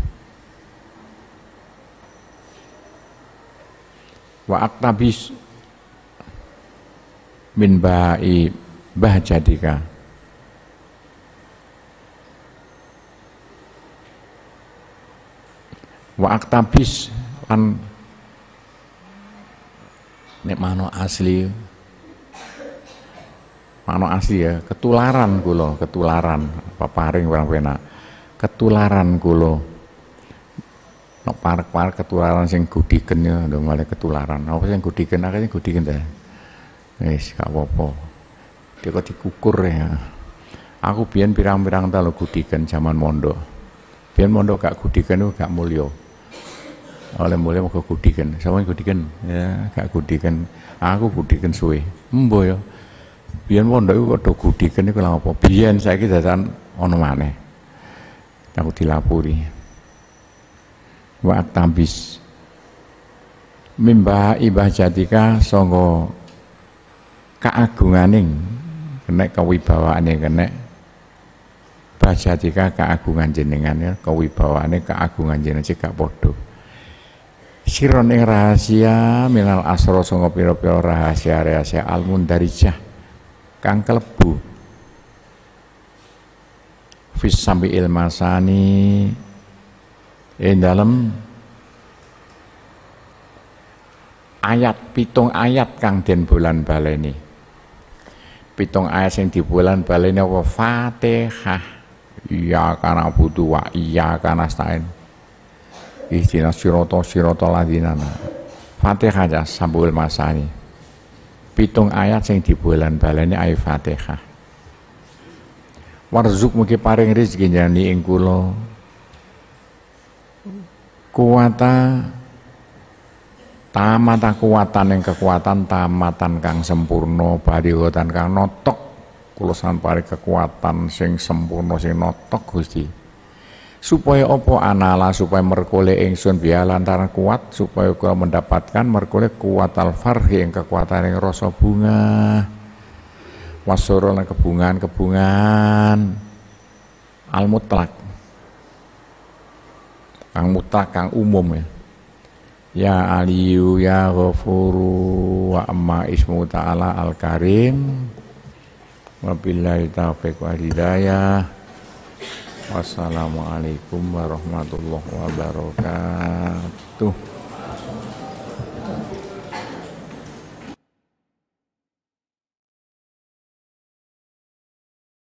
wa aktabis min ba'i bahjadika wa aktabis lan nek mano asli mano asli ya ketularan kula ketularan paparing orang penak ketularan kula nek parek-parek ketularan sing gudiken ya lho malah ketularan apa sing gudiken akeh sing gudiken ta wis gak apa-apa dia kok dikukur ya aku biyen pirang-pirang ta lho gudiken zaman mondok biyen mondok gak gudiken gak mulya oleh mulai mau gudikan, sama gudikan, ya gak gudikan, aku gudikan suwe, embo ya, biar pondok itu kok gudikan itu lama apa, biar saya kita dan ono maneh, aku dilapuri, wa tabis, mimba ibah jadika songo keagunganing, kena kewibawaane kena, bajatika keagungan jenengannya, kewibawaane keagungan jenengan cekak podo. Siron ing rahasia minal asro songo piro-piro rahasia-rahasia al-mundarijah kang kelebu fis sambi ilmasani ing dalem ayat pitung ayat kang den bulan baleni pitung ayat sing di bulan baleni apa Fatihah iya kana budu wa iya kana stain ihdinas sirata siratal ladzina Fatihah aja sambul masani pitung ayat sing di bulan baleni ayat Fatihah warzuk mugi paring rezeki jani ing kula kuwata tamatan kekuatan yang kekuatan tamatan kang sempurna bariwatan kang notok kula sampari kekuatan sing sempurna sing notok Gusti supaya apa anala supaya merkole ingsun biya lantaran kuat supaya kula mendapatkan merkole kuat al-farhi ing kekuatan ing rasa bunga wasoro lan kebungan-kebungan al-mutlak kang mutlak kang umum ya ya aliyu ya ghafuru wa amma ismu ta'ala al-karim wabillahi taufiq wal hidayah. Wassalamualaikum warahmatullahi wabarakatuh.